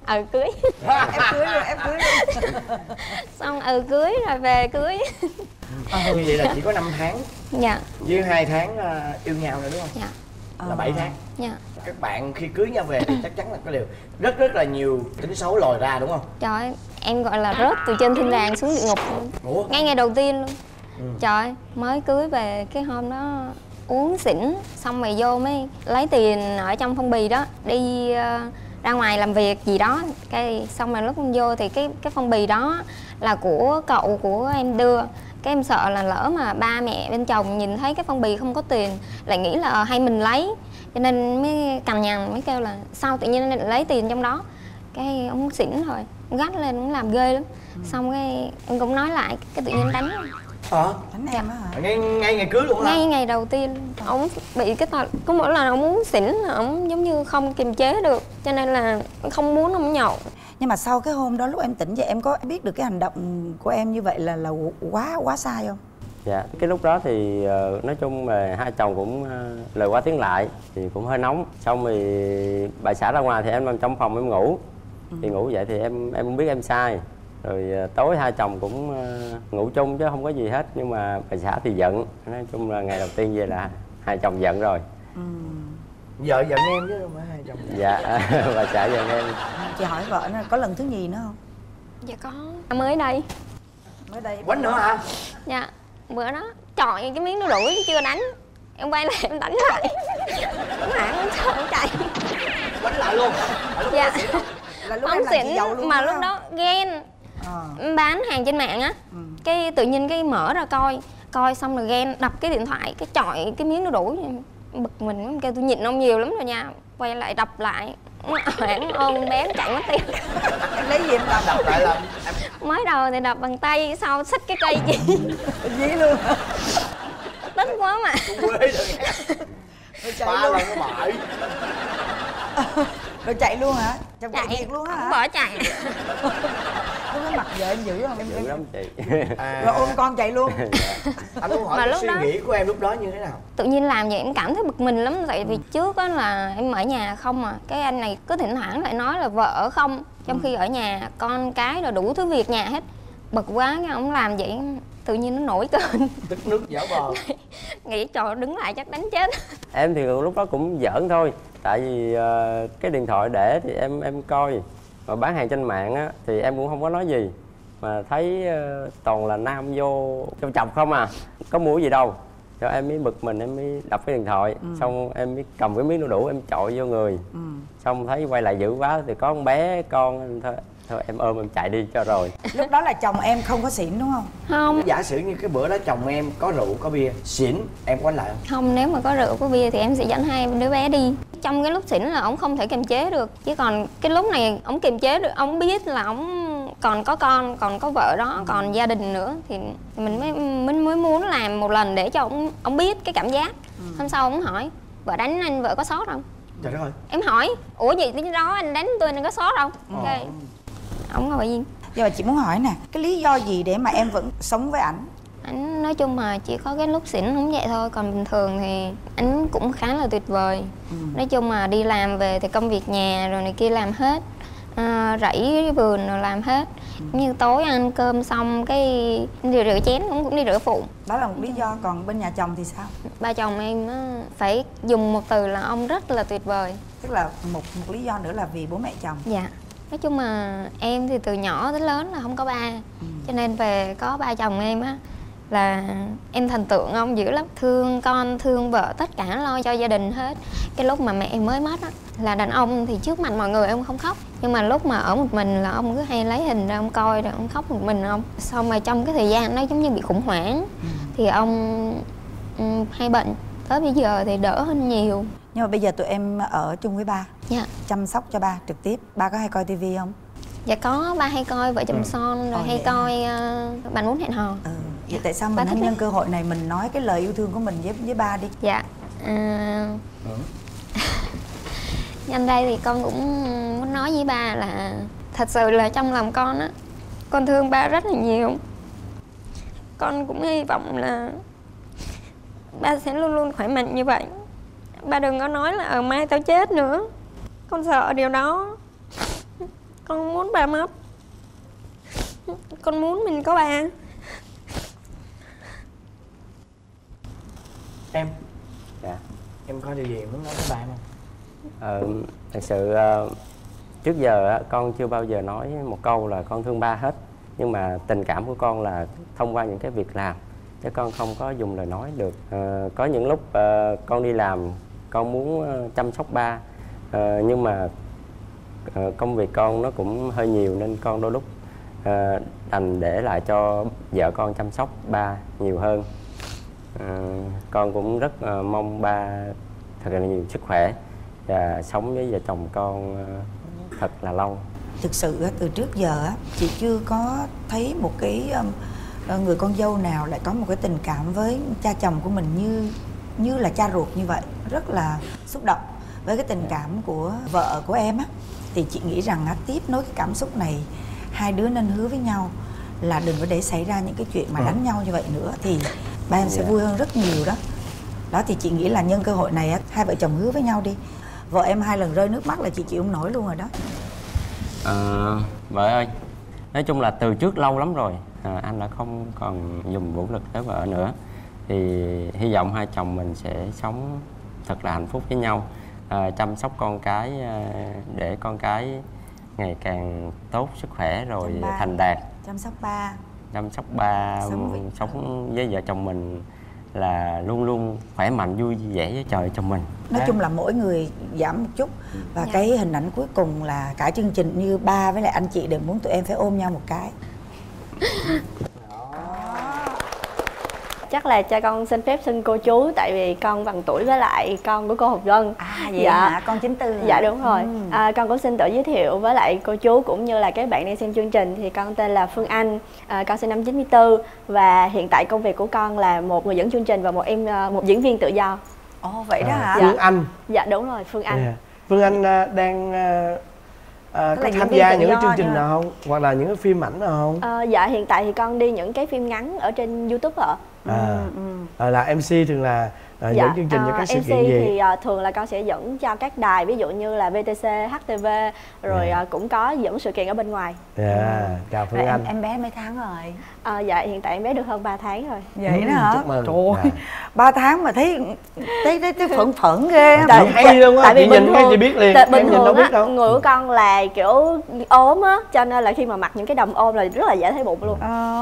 cưới. Em cưới luôn, em cưới luôn. Xong cưới rồi về cưới. Như vậy là chỉ có 5 tháng Dạ. với 2 tháng yêu nhau nữa đúng không? Dạ. Là 7 tháng. Dạ. Các bạn khi cưới nhau về thì chắc chắn là có điều rất là nhiều tính xấu lòi ra đúng không? Trời ơi, em gọi là rớt từ trên thiên đàng xuống địa ngục luôn. Ủa? Ngay ngày đầu tiên luôn. Trời ơi, mới cưới về cái hôm đó uống xỉn, xong rồi vô mới lấy tiền ở trong phong bì đó đi ra ngoài làm việc gì đó, cái xong rồi lúc em vô thì cái phong bì đó là của cậu của em đưa. Cái em sợ là lỡ mà ba mẹ bên chồng nhìn thấy cái phong bì không có tiền lại nghĩ là hay mình lấy, cho nên mới cằn nhằn mới kêu là sao tự nhiên lại lấy tiền trong đó. Cái ông xỉn rồi gắt lên, cũng làm ghê lắm. Xong cái em cũng nói lại, cái tự nhiên đánh. Đánh em á hả? Ngay ngày cưới luôn hả? Ngay ngày đầu tiên ông bị cái tật, có mỗi lần ông uống xỉn là ông giống như không kiềm chế được, cho nên là không muốn ông nhậu. Nhưng mà sau cái hôm đó lúc em tỉnh dậy em có biết được cái hành động của em như vậy là quá sai không? Dạ, cái lúc đó thì nói chung là hai chồng cũng lời qua tiếng lại thì cũng hơi nóng. Xong thì bà xã ra ngoài thì em nằm trong phòng em ngủ. Thì ngủ vậy thì em không biết em sai. Rồi tối hai chồng cũng ngủ chung chứ không có gì hết. Nhưng mà bà xã thì giận. Nói chung là ngày đầu tiên về là hai chồng giận rồi. Vợ giận em chứ không phải hai chồng. Dạ, bà xã giận em. Chị hỏi vợ nó có lần thứ nhì nữa không? Dạ có. Mới đây. Mới đây. Quánh nữa hả? Dạ, bữa đó chọi cái miếng đu đủ chứ chưa đánh. Em quay lại em đánh lại. Hoảng sợ em chạy. Quánh lại luôn. Dạ. Là lúc Ông em làm xỉn chị dâu luôn mà đó lúc không? đó ghen. Em bán hàng trên mạng á. Cái tự nhiên cái mở ra coi xong rồi ghen, đập cái điện thoại, cái chọi cái miếng đu đủ. Bực mình, em kêu tôi nhịn ông nhiều lắm rồi nha. Quay lại đập lại, hoảng ôm bé chạy mất tiêu. Em lấy gì em làm? Đập lại là Mới đầu thì đập bằng tay, sau xách cái cây chị. Dí luôn. Tức quá mà. quê rồi. Ba lần nó bại. Rồi chạy luôn hả? Chạy Chạy luôn hả? Bỏ chạy. Lúc cái mặt vợ em dữ không? Dữ lắm chị. Rồi ôm con chạy luôn. Anh muốn hỏi Mà cái lúc suy đó- nghĩ của em lúc đó như thế nào? Tự nhiên làm vậy em cảm thấy bực mình lắm. Tại vì trước á là em ở nhà không à. Cái anh này cứ thỉnh thoảng lại nói là vợ ở không. Trong khi ở nhà con cái rồi đủ thứ việc nhà hết. Bực quá cái ông làm vậy tự nhiên nó nổi cơn. Tức nước vỡ bờ. Nghĩ trời đứng lại chắc đánh chết. Em thì lúc đó cũng giỡn thôi. Tại vì cái điện thoại để thì em coi. Mà bán hàng trên mạng á thì em cũng không có nói gì. Mà thấy toàn là nam vô trong chọc không à. Có mua gì đâu. Cho em mới bực mình, em mới đập cái điện thoại. Xong em mới cầm cái miếng đu đủ em chọi vô người. Xong thấy quay lại dữ quá thì có con bé con thôi em ôm em chạy đi cho rồi. Lúc đó là chồng em không có xỉn đúng không? Không. Giả sử như cái bữa đó chồng em có rượu có bia xỉn, em quánh lại không? Không, nếu mà có rượu có bia thì em sẽ dẫn hai đứa bé đi. Trong cái lúc xỉn là ông không thể kiềm chế được. Chứ còn cái lúc này ông kiềm chế được, ông biết là ông còn có con, còn có vợ đó, còn gia đình nữa. Thì mình mới muốn làm một lần để cho ông biết cái cảm giác. Hôm sau ông hỏi, vợ đánh anh vợ có sót không? Trời đất ơi. Em hỏi, ủa gì cái đó anh đánh tôi anh có sót không? Ok. Ông ngồi yên. Nhưng mà chị muốn hỏi nè, cái lý do gì để mà em vẫn sống với ảnh? Anh nói chung mà chỉ có cái lúc xỉn không vậy thôi, còn bình thường thì anh cũng khá là tuyệt vời. Nói chung mà đi làm về thì công việc nhà rồi này kia làm hết, rẫy vườn rồi làm hết. Như tối ăn cơm xong cái đi rửa chén cũng đi rửa phụ. Đó là một lý do, còn bên nhà chồng thì sao? Ba chồng em á, phải dùng một từ là ông rất là tuyệt vời. Tức là một lý do nữa là vì bố mẹ chồng. Dạ. Nói chung mà em thì từ nhỏ tới lớn là không có ba. Cho nên về có ba chồng em á là em thần tượng ông dữ lắm. Thương con, thương vợ, tất cả lo cho gia đình hết. Cái lúc mà mẹ em mới mất á là đàn ông thì trước mặt mọi người ông không khóc. Nhưng mà lúc mà ở một mình là ông cứ hay lấy hình ra ông coi rồi ông khóc một mình ông. Xong rồi trong cái thời gian đó giống như bị khủng hoảng. Thì ông hay bệnh. Tới bây giờ thì đỡ hơn nhiều. Nhưng mà bây giờ tụi em ở chung với ba. Dạ. Chăm sóc cho ba trực tiếp. Ba có hay coi tivi không? Dạ có, ba hay coi Vợ Chồng Son rồi hay coi Bạn Muốn Hẹn Hò. Vậy tại sao Ba mình thích không nhân đấy. cơ hội này mình nói cái lời yêu thương của mình với ba đi? Dạ. Nhân đây thì con cũng muốn nói với ba là thật sự là trong lòng con á, con thương ba rất là nhiều. Con cũng hy vọng là ba sẽ luôn luôn khỏe mạnh như vậy. Ba đừng có nói là mai tao chết nữa. Con sợ điều đó. Con muốn ba mất. Con muốn mình có ba. Em. Dạ. Em có điều gì muốn nói với ba em không? Thật sự trước giờ con chưa bao giờ nói một câu là con thương ba hết. Nhưng mà tình cảm của con là thông qua những cái việc làm, chứ con không có dùng lời nói được. Có những lúc con đi làm, con muốn chăm sóc ba, nhưng mà công việc con nó cũng hơi nhiều nên con đôi lúc đành để lại cho vợ con chăm sóc ba nhiều hơn. Con cũng rất mong ba thật là nhiều sức khỏe và sống với vợ chồng con thật là lâu. Thực sự từ trước giờ chị chưa có thấy một cái người con dâu nào lại có một cái tình cảm với cha chồng của mình như là cha ruột như vậy. Rất là xúc động với cái tình cảm của vợ của em á. Thì chị nghĩ rằng tiếp nối cái cảm xúc này, hai đứa nên hứa với nhau là đừng có để xảy ra những cái chuyện mà đánh nhau như vậy nữa, thì ba em sẽ vui hơn rất nhiều đó. Đó thì chị nghĩ là nhân cơ hội này hai vợ chồng hứa với nhau đi. Vợ em 2 lần rơi nước mắt là chị chịu không nổi luôn rồi đó. Vợ ơi, nói chung là từ trước lâu lắm rồi anh đã không còn dùng vũ lực với vợ nữa. Thì hy vọng hai chồng mình sẽ sống thật là hạnh phúc với nhau, chăm sóc con cái để con cái ngày càng tốt sức khỏe rồi thành đạt. Chăm sóc ba. Chăm sóc ba, sống với vợ chồng mình là luôn luôn khỏe mạnh vui vẻ với trời chồng mình. Nói chung là mỗi người giảm một chút. Và cái hình ảnh cuối cùng là cả chương trình như ba với lại anh chị đều muốn tụi em phải ôm nhau một cái. Chắc là cho con xin phép xưng cô chú, tại vì con bằng tuổi với lại con của cô Hồng Vân. Vậy hả? Con 94 hả? Dạ đúng rồi. Con cũng xin tự giới thiệu với lại cô chú cũng như là các bạn đang xem chương trình. Thì con tên là Phương Anh, con sinh năm 94 và hiện tại công việc của con là một người dẫn chương trình và một diễn viên tự do. Ồ vậy đó hả? Phương Anh. Dạ đúng rồi, Phương Anh. Phương Anh đang có tham gia những cái chương trình nào không? Hoặc là những cái phim ảnh nào không? Dạ hiện tại thì con đi những cái phim ngắn ở trên YouTube ạ. Là MC thường là dẫn chương trình cho các sự MC kiện gì? thì thường là con sẽ dẫn cho các đài, ví dụ như là VTC, HTV, rồi cũng có dẫn sự kiện ở bên ngoài. Chào Phương Anh. Em bé mấy tháng rồi? Dạ hiện tại em bé được hơn 3 tháng rồi. Vậy đó hả? Chúc mừng. Trời ơi, 3 tháng mà thấy phẫn phẫn ghê. Hay luôn á, chị nhìn ngay chị biết liền. Bình thường á, người của con là kiểu ốm á, cho nên là khi mà mặc những cái đầm ôm là rất là dễ thấy bụng luôn.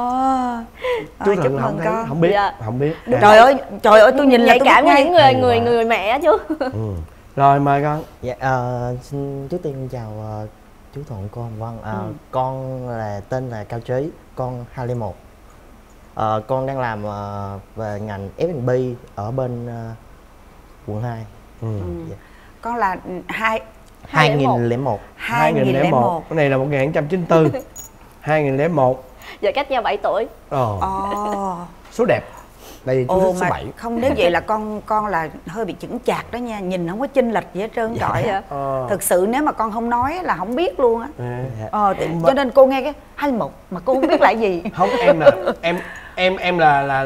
Chú Thuận không biết, không biết. Trời ơi, tôi nhìn là tôi cảm với những người mẹ chú. Rồi mời con. Dạ, xin trước tiên chào chú Thuận, cô Hồng Vân. Con là tên là Cao Trí, con 201. Con đang làm về ngành F&B ở bên quận 2. Dạ. Con là 2001. 2001. Cái này là 1994. 2001. Giờ cách nhau 7 tuổi. Số đẹp. Đây chú thích số 7. Không, nếu vậy là con là hơi bị chững chạc đó nha, nhìn không có chênh lệch gì hết trơn trọi. Thực sự nếu mà con không nói là không biết luôn á. Cho nên cô nghe cái 21 mà cô không biết là gì. Không, em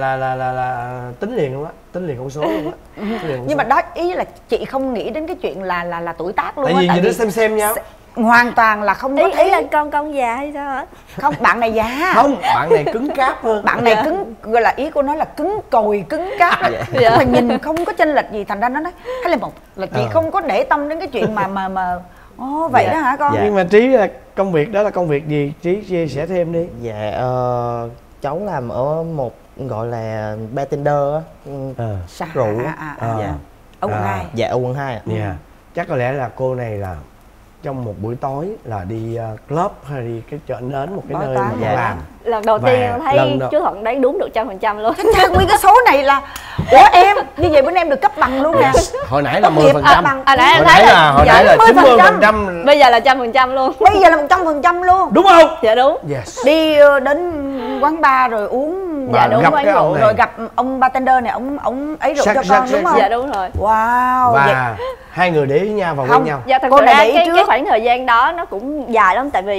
là tính liền luôn á, tính liền con số luôn á. Nhưng mà đó ý là chị không nghĩ đến cái chuyện là tuổi tác luôn á. Tại vì nó xem nhau. Hoàn toàn là không có thấy. Ý là con già hay sao hả? Không, bạn này già. Không, bạn này cứng cáp hơn. Bạn này cứng, gọi là ý cô nói là cứng cồi, cứng cáp. Mà nhìn không có chênh lệch gì, thành ra nó nói 21 là chị không có để tâm đến cái chuyện mà vậy đó hả con? Nhưng mà Trí là công việc đó là công việc gì? Trí chia sẻ thêm đi. Dạ, cháu làm ở một gọi là bartender á, sắc rượu. Dạ. Ở quận 2. Dạ, ở quận 2 ạ. Chắc có lẽ là cô này là trong một buổi tối là đi club hay đi cái chợ nến, một cái nơi mà con làm. Lần đầu tiên thấy chú Thuận đoán đúng được 100% luôn. Nguyên cái số này là ủa em, như vậy bên em được cấp bằng luôn nè. Hồi nãy là 10%. Hồi nãy là 90%. Bây giờ là 100% luôn. Bây giờ là 100% luôn. Đúng không? Dạ đúng. Đi đến quán bar rồi uống. Dạ đúng, gặp cái ông này. Rồi gặp ông bartender này, ông ấy rượu cho con đúng không? Dạ đúng rồi. Wow. Và hai người để ý nhau và quen nhau. Dạ thật sự ra cái khoảng thời gian đó nó cũng dài lắm, tại vì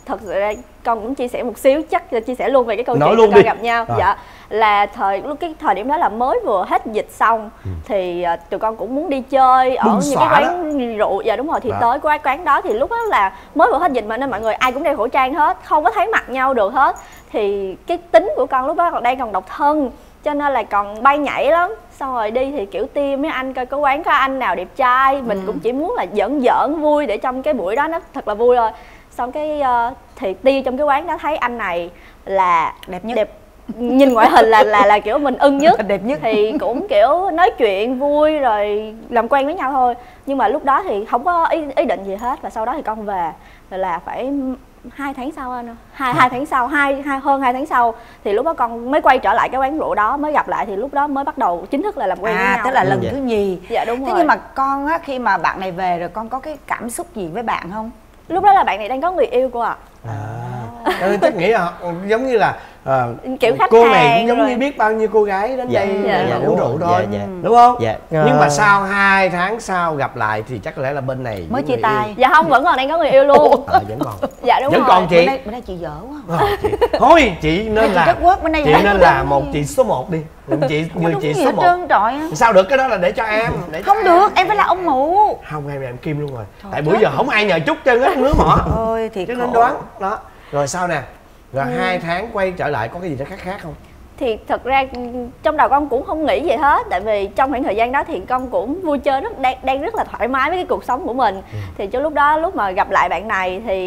thật sự ra con cũng chia sẻ một xíu, chắc chia sẻ luôn về cái câu nói chuyện luôn con đi. gặp nhau. Dạ, là cái thời điểm đó là mới vừa hết dịch xong, thì tụi con cũng muốn đi chơi ở những cái quán rượu. Dạ đúng rồi, thì tới cái quán đó thì lúc đó là mới vừa hết dịch mà, nên mọi người ai cũng đeo khẩu trang hết, không có thấy mặt nhau được hết. Thì cái tính của con lúc đó còn độc thân, cho nên là còn bay nhảy lắm. Xong rồi đi thì kiểu tìm mấy anh coi có quán có anh nào đẹp trai, mình cũng chỉ muốn là giỡn vui để trong cái buổi đó nó thật là vui thôi. Xong cái thì đi trong cái quán đó thấy anh này là đẹp nhất, nhìn ngoại hình là kiểu mình ưng nhất, đẹp nhất, thì cũng kiểu nói chuyện vui rồi làm quen với nhau thôi. Nhưng mà lúc đó thì không có ý định gì hết. Và sau đó thì con về là phải 2 tháng sau anh, hai tháng sau, hơn 2 tháng sau thì lúc đó con mới quay trở lại cái quán rượu đó, mới gặp lại, thì lúc đó mới bắt đầu chính thức là làm quen với nhau. Tức là lần thứ nhì. Dạ đúng rồi. Thế nhưng mà con á, khi mà bạn này về rồi con có cái cảm xúc gì với bạn không? Lúc đó là bạn này đang có người yêu cô ạ. Chắc nghĩ là giống như là kiểu khách cô hàng này cũng giống rồi. như biết bao nhiêu cô gái đến đây dạ, uống rượu thôi, dạ. đúng không? Dạ. Nhưng mà sau 2 tháng sau gặp lại thì chắc có lẽ là bên này mới chia tay. Dạ không, vẫn còn đang có người yêu luôn. Vẫn còn. Dạ đúng vẫn rồi. còn chị. Bữa nay chị dở quá. Thôi chị nên là chị nên là một chị số 1 đi. Chị người chị số 1. Sao được, cái đó là để cho em. Không được, em phải là ông mụ. Không, em Kim luôn rồi. Tại bữa giờ không ai nhờ chút chân hết nữa mỏ. Ôi thì cho nên đoán đó. Rồi sau nè, rồi 2 tháng quay trở lại có cái gì đó khác không? Thì thật ra trong đầu con cũng không nghĩ gì hết, tại vì trong khoảng thời gian đó thì con cũng vui chơi đang rất là thoải mái với cái cuộc sống của mình. Thì cho lúc đó, lúc mà gặp lại bạn này thì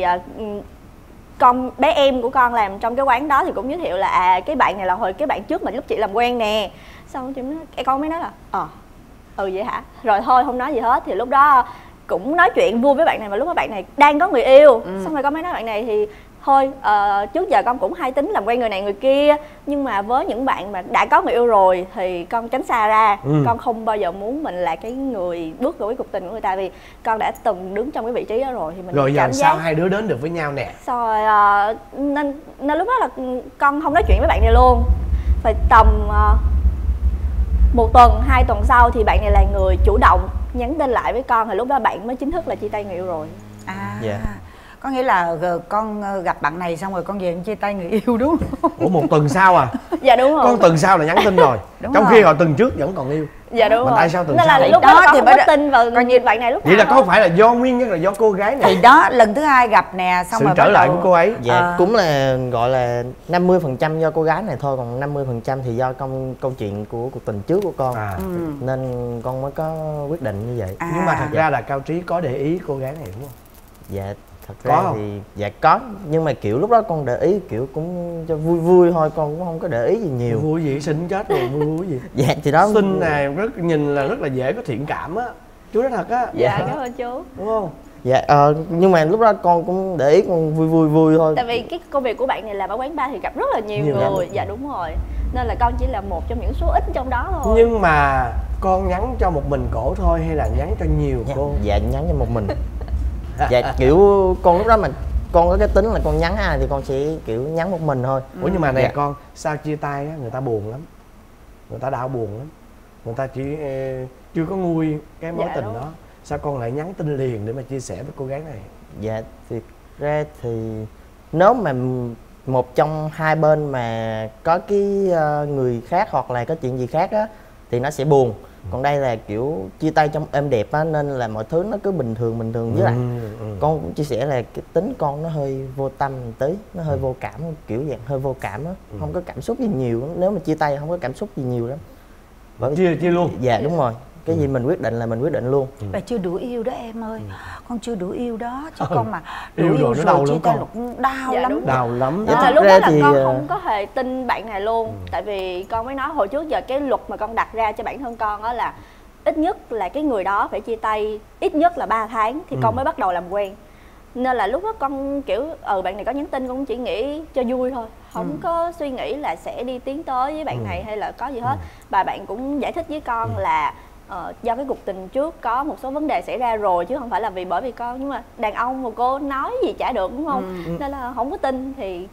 con bé em của con làm trong cái quán đó thì cũng giới thiệu là cái bạn này là hồi cái bạn trước mà lúc chị làm quen nè. Xong con mới nói là vậy hả, rồi thôi không nói gì hết. Thì lúc đó cũng nói chuyện vui với bạn này, mà lúc đó bạn này đang có người yêu. Xong rồi con mới nói bạn này thì thôi trước giờ con cũng hay tính làm quen người này người kia, nhưng mà với những bạn mà đã có người yêu rồi thì con tránh xa ra. Con không bao giờ muốn mình là cái người bước vào cái cuộc tình của người ta, vì con đã từng đứng trong cái vị trí đó rồi. Thì mình rồi giờ cảm giác sao hai đứa đến được với nhau nè? Rồi nên lúc đó là con không nói chuyện với bạn này luôn. Phải tầm 1 tuần 2 tuần sau thì bạn này là người chủ động nhắn tin lại với con, thì lúc đó bạn mới chính thức là chia tay người yêu rồi. Có nghĩa là con gặp bạn này xong rồi con về chia tay người yêu đúng không? Ủa 1 tuần sau à? Dạ đúng rồi. Con tuần sau là nhắn tin rồi. Trong khi hồi tuần trước vẫn còn yêu. Dạ đúng rồi. Tại sao tuần sau? Nên là lúc đó con không có tin vào bạn này lúc nào. Vậy là có phải là do nguyên nhân là do cô gái này? Thì đó, lần thứ 2 gặp nè, xong sự rồi trở lại của cô ấy. Dạ cũng là gọi là 50% do cô gái này thôi, còn 50% thì do câu chuyện của cuộc tình trước của con. Nên con mới có quyết định như vậy. Nhưng mà thật ra là Cao Trí có để ý cô gái này đúng không? Dạ thật ra thì dạ có, nhưng mà kiểu lúc đó con để ý kiểu cũng cho vui vui thôi, con cũng không có để ý gì nhiều. Vui gì xinh chết rồi, vui gì? Dạ thì đó, xinh này nhìn là rất là dễ có thiện cảm á, chú nói thật á. Dạ cảm ơn chú. Đúng không? Dạ nhưng mà lúc đó con cũng để ý, con vui thôi. Tại vì cái công việc của bạn này làm ở quán bar thì gặp rất là nhiều người. Dạ đúng rồi, nên là con chỉ là một trong những số ít trong đó thôi. Nhưng mà con nhắn cho một mình cổ thôi hay là nhắn cho nhiều cô? Dạ nhắn cho một mình. Dạ kiểu con lúc đó mà con có cái tính là con nhắn ai thì con sẽ kiểu nhắn một mình thôi. Ủa nhưng mà này con, sao chia tay á người ta buồn lắm, người ta đau buồn lắm, người ta chỉ chưa có nguôi cái mối tình đó, sao con lại nhắn tin liền để mà chia sẻ với cô gái này? Dạ thì ra thì nếu mà một trong hai bên mà có cái người khác hoặc là có chuyện gì khác á thì nó sẽ buồn. Còn đây là kiểu chia tay trong êm đẹp á, nên là mọi thứ nó cứ bình thường với lại con cũng chia sẻ là cái tính con nó hơi vô tâm một tí, nó hơi vô cảm, kiểu dạng hơi vô cảm á, không có cảm xúc gì nhiều. Nếu mà chia tay không có cảm xúc gì nhiều lắm. Chia luôn. Dạ đúng rồi, cái gì mình quyết định là mình quyết định luôn. Và chưa đủ yêu đó em ơi, con chưa đủ yêu đó, chứ con mà đủ yêu rồi chia tay cũng đau lắm. Đau lắm. Dạ, lúc đó là con không có hề tin bạn này luôn. Tại vì con mới nói hồi trước giờ cái luật mà con đặt ra cho bản thân con đó là ít nhất là cái người đó phải chia tay ít nhất là 3 tháng thì con mới bắt đầu làm quen. Nên là lúc đó con kiểu bạn này có nhắn tin con cũng chỉ nghĩ cho vui thôi, không có suy nghĩ là sẽ đi tiến tới với bạn này hay là có gì hết. Và bạn cũng giải thích với con là do cái cuộc tình trước có một số vấn đề xảy ra rồi, chứ không phải là bởi vì con. Nhưng mà đàn ông mà cô nói gì chả được đúng không? Nên là không có tin thì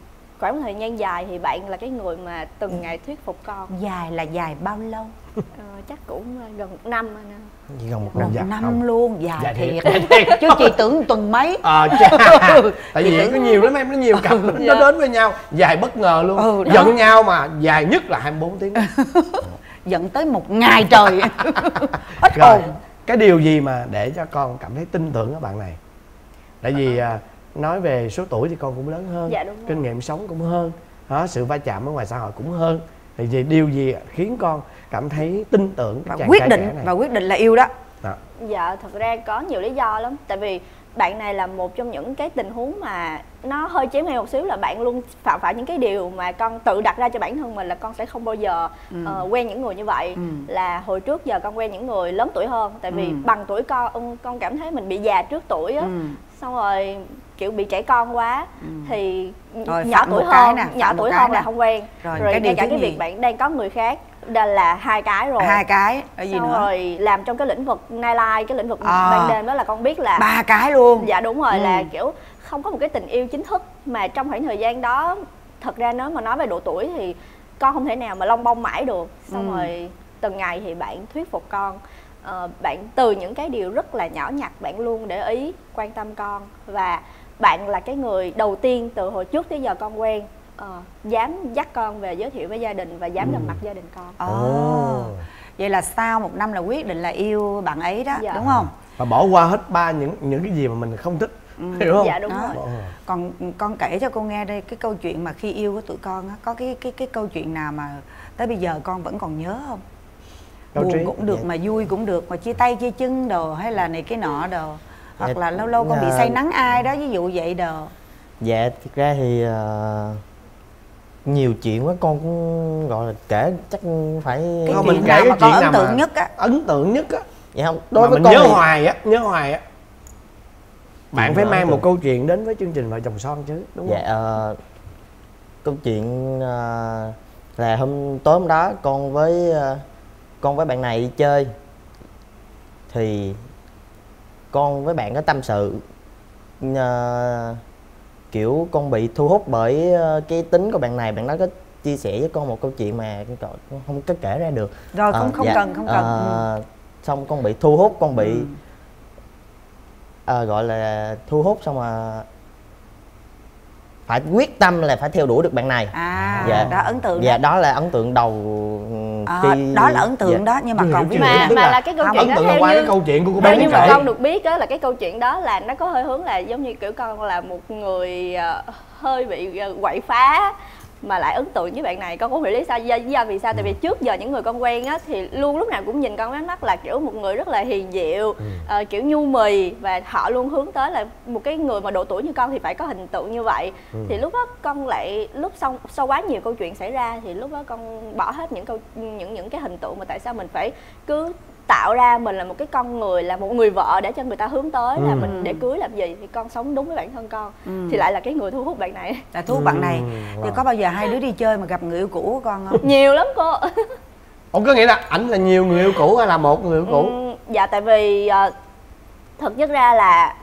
khoảng thời gian dài thì bạn là cái người mà từng ngày thuyết phục con. Dài là dài bao lâu? Chắc cũng gần 1 năm anh ạ. Gần 1 năm. năm. Năm luôn, dài Dài thiệt. thiệt. Chứ chị tưởng tuần mấy. Tại vì có nhiều lắm em, có nhiều cặp nó đến với nhau dài bất ngờ luôn. Giận nhau mà dài nhất là 24 tiếng. Giận tới 1 ngày trời. Hết Rồi, hồn. cái điều gì mà để cho con cảm thấy tin tưởng ở bạn này? Tại vì nói về số tuổi thì con cũng lớn hơn, dạ, đúng rồi. Kinh nghiệm sống cũng hơn đó, sự va chạm ở ngoài xã hội cũng hơn. Thì vì điều gì khiến con cảm thấy tin tưởng Và chàng quyết trai định trẻ này? và quyết định là yêu đó. Dạ, thật ra có nhiều lý do lắm. Tại vì bạn này là một trong những cái tình huống mà nó hơi chém ngay một xíu, là bạn luôn phạm phải những cái điều mà con tự đặt ra cho bản thân mình là con sẽ không bao giờ quen những người như vậy. Là hồi trước giờ con quen những người lớn tuổi hơn. Tại vì bằng tuổi con cảm thấy mình bị già trước tuổi á. Xong rồi kiểu bị trẻ con quá. Thì Rồi, nhỏ phạm tuổi một cái hơn, nè, nhỏ phạm một tuổi cái hơn nè. là không quen. Rồi, Rồi cái ngay điều cả thứ cái nhì. việc bạn đang có người khác, đây là 2 cái rồi. 2 cái, ở gì Xong nữa? rồi làm trong cái lĩnh vực nightlife, cái lĩnh vực ban đêm đó là con biết là 3 cái luôn. Dạ đúng rồi, là kiểu không có một cái tình yêu chính thức. Mà trong khoảng thời gian đó, thật ra nếu mà nói về độ tuổi thì con không thể nào mà lông bông mãi được. Xong rồi từng ngày thì bạn thuyết phục con. Bạn từ những cái điều rất là nhỏ nhặt bạn luôn để ý, quan tâm con. Và bạn là cái người đầu tiên từ hồi trước tới giờ con quen dám dắt con về giới thiệu với gia đình và dám gặp mặt gia đình con. Vậy là sau 1 năm là quyết định là yêu bạn ấy đó, Dạ. đúng không? Và bỏ qua hết những cái gì mà mình không thích, hiểu không? Dạ đúng Đó. rồi. Còn con kể cho cô nghe đây cái câu chuyện mà khi yêu của tụi con á, có cái câu chuyện nào mà tới bây giờ con vẫn còn nhớ không? Câu Buồn chuyện. cũng được mà vui cũng được, mà chia tay chia chân đồ hay là này cái nọ đồ, hoặc là lâu lâu con bị Dạ. say nắng ai đó, ví dụ vậy đồ. Dạ, thực ra thì nhiều chuyện quá con cũng gọi là kể chắc phải Cái Không, chuyện mình kể nào cái mà con chuyện ấn nào tượng mà- nhất á? Ấn tượng nhất á. Dạ không, Đối với mình con nhớ thì... hoài nhớ hoài á. Bạn phải Ấn mang tượng. một câu chuyện đến với chương trình Vợ Chồng Son chứ, đúng không? Dạ, câu chuyện là tối hôm đó con với bạn này đi chơi thì con với bạn có tâm sự, kiểu con bị thu hút bởi cái tính của bạn này. Bạn đó có chia sẻ với con một câu chuyện mà con không có kể ra được. Rồi không cần. Xong con bị thu hút, con bị gọi là thu hút, xong mà phải quyết tâm là phải theo đuổi được bạn này. Dạ. Đó ấn tượng. Dạ, đó là ấn tượng đầu khi... Đó là ấn tượng dạ. đó, nhưng mà còn ví dụ Mà là cái câu chuyện ấn đó tượng theo qua như cái câu chuyện của cô bé theo như mà kể. con được biết á, là cái câu chuyện đó là nó có hơi hướng là giống như kiểu con là một người hơi bị quậy phá mà lại ấn tượng với bạn này. Con cũng hiểu lý do vì sao. Tại vì trước giờ những người con quen á thì luôn lúc nào cũng nhìn con với ánh mắt là kiểu một người rất là hiền dịu, kiểu nhu mì, và họ luôn hướng tới là một cái người mà độ tuổi như con thì phải có hình tượng như vậy. Thì lúc đó con lại sau quá nhiều câu chuyện xảy ra thì lúc đó con bỏ hết những cái hình tượng mà tại sao mình phải cứ tạo ra mình là một cái con người, là một người vợ để cho người ta hướng tới là mình để cưới làm gì. Thì con sống đúng với bản thân con thì lại là cái người thu hút bạn này. là thu hút bạn này. Thì có bao giờ hai đứa đi chơi mà gặp người yêu cũ của con không? Nhiều lắm cô. Ông có nghĩa là ảnh là nhiều người yêu cũ hay là một người yêu cũ? Dạ tại vì thực chất ra là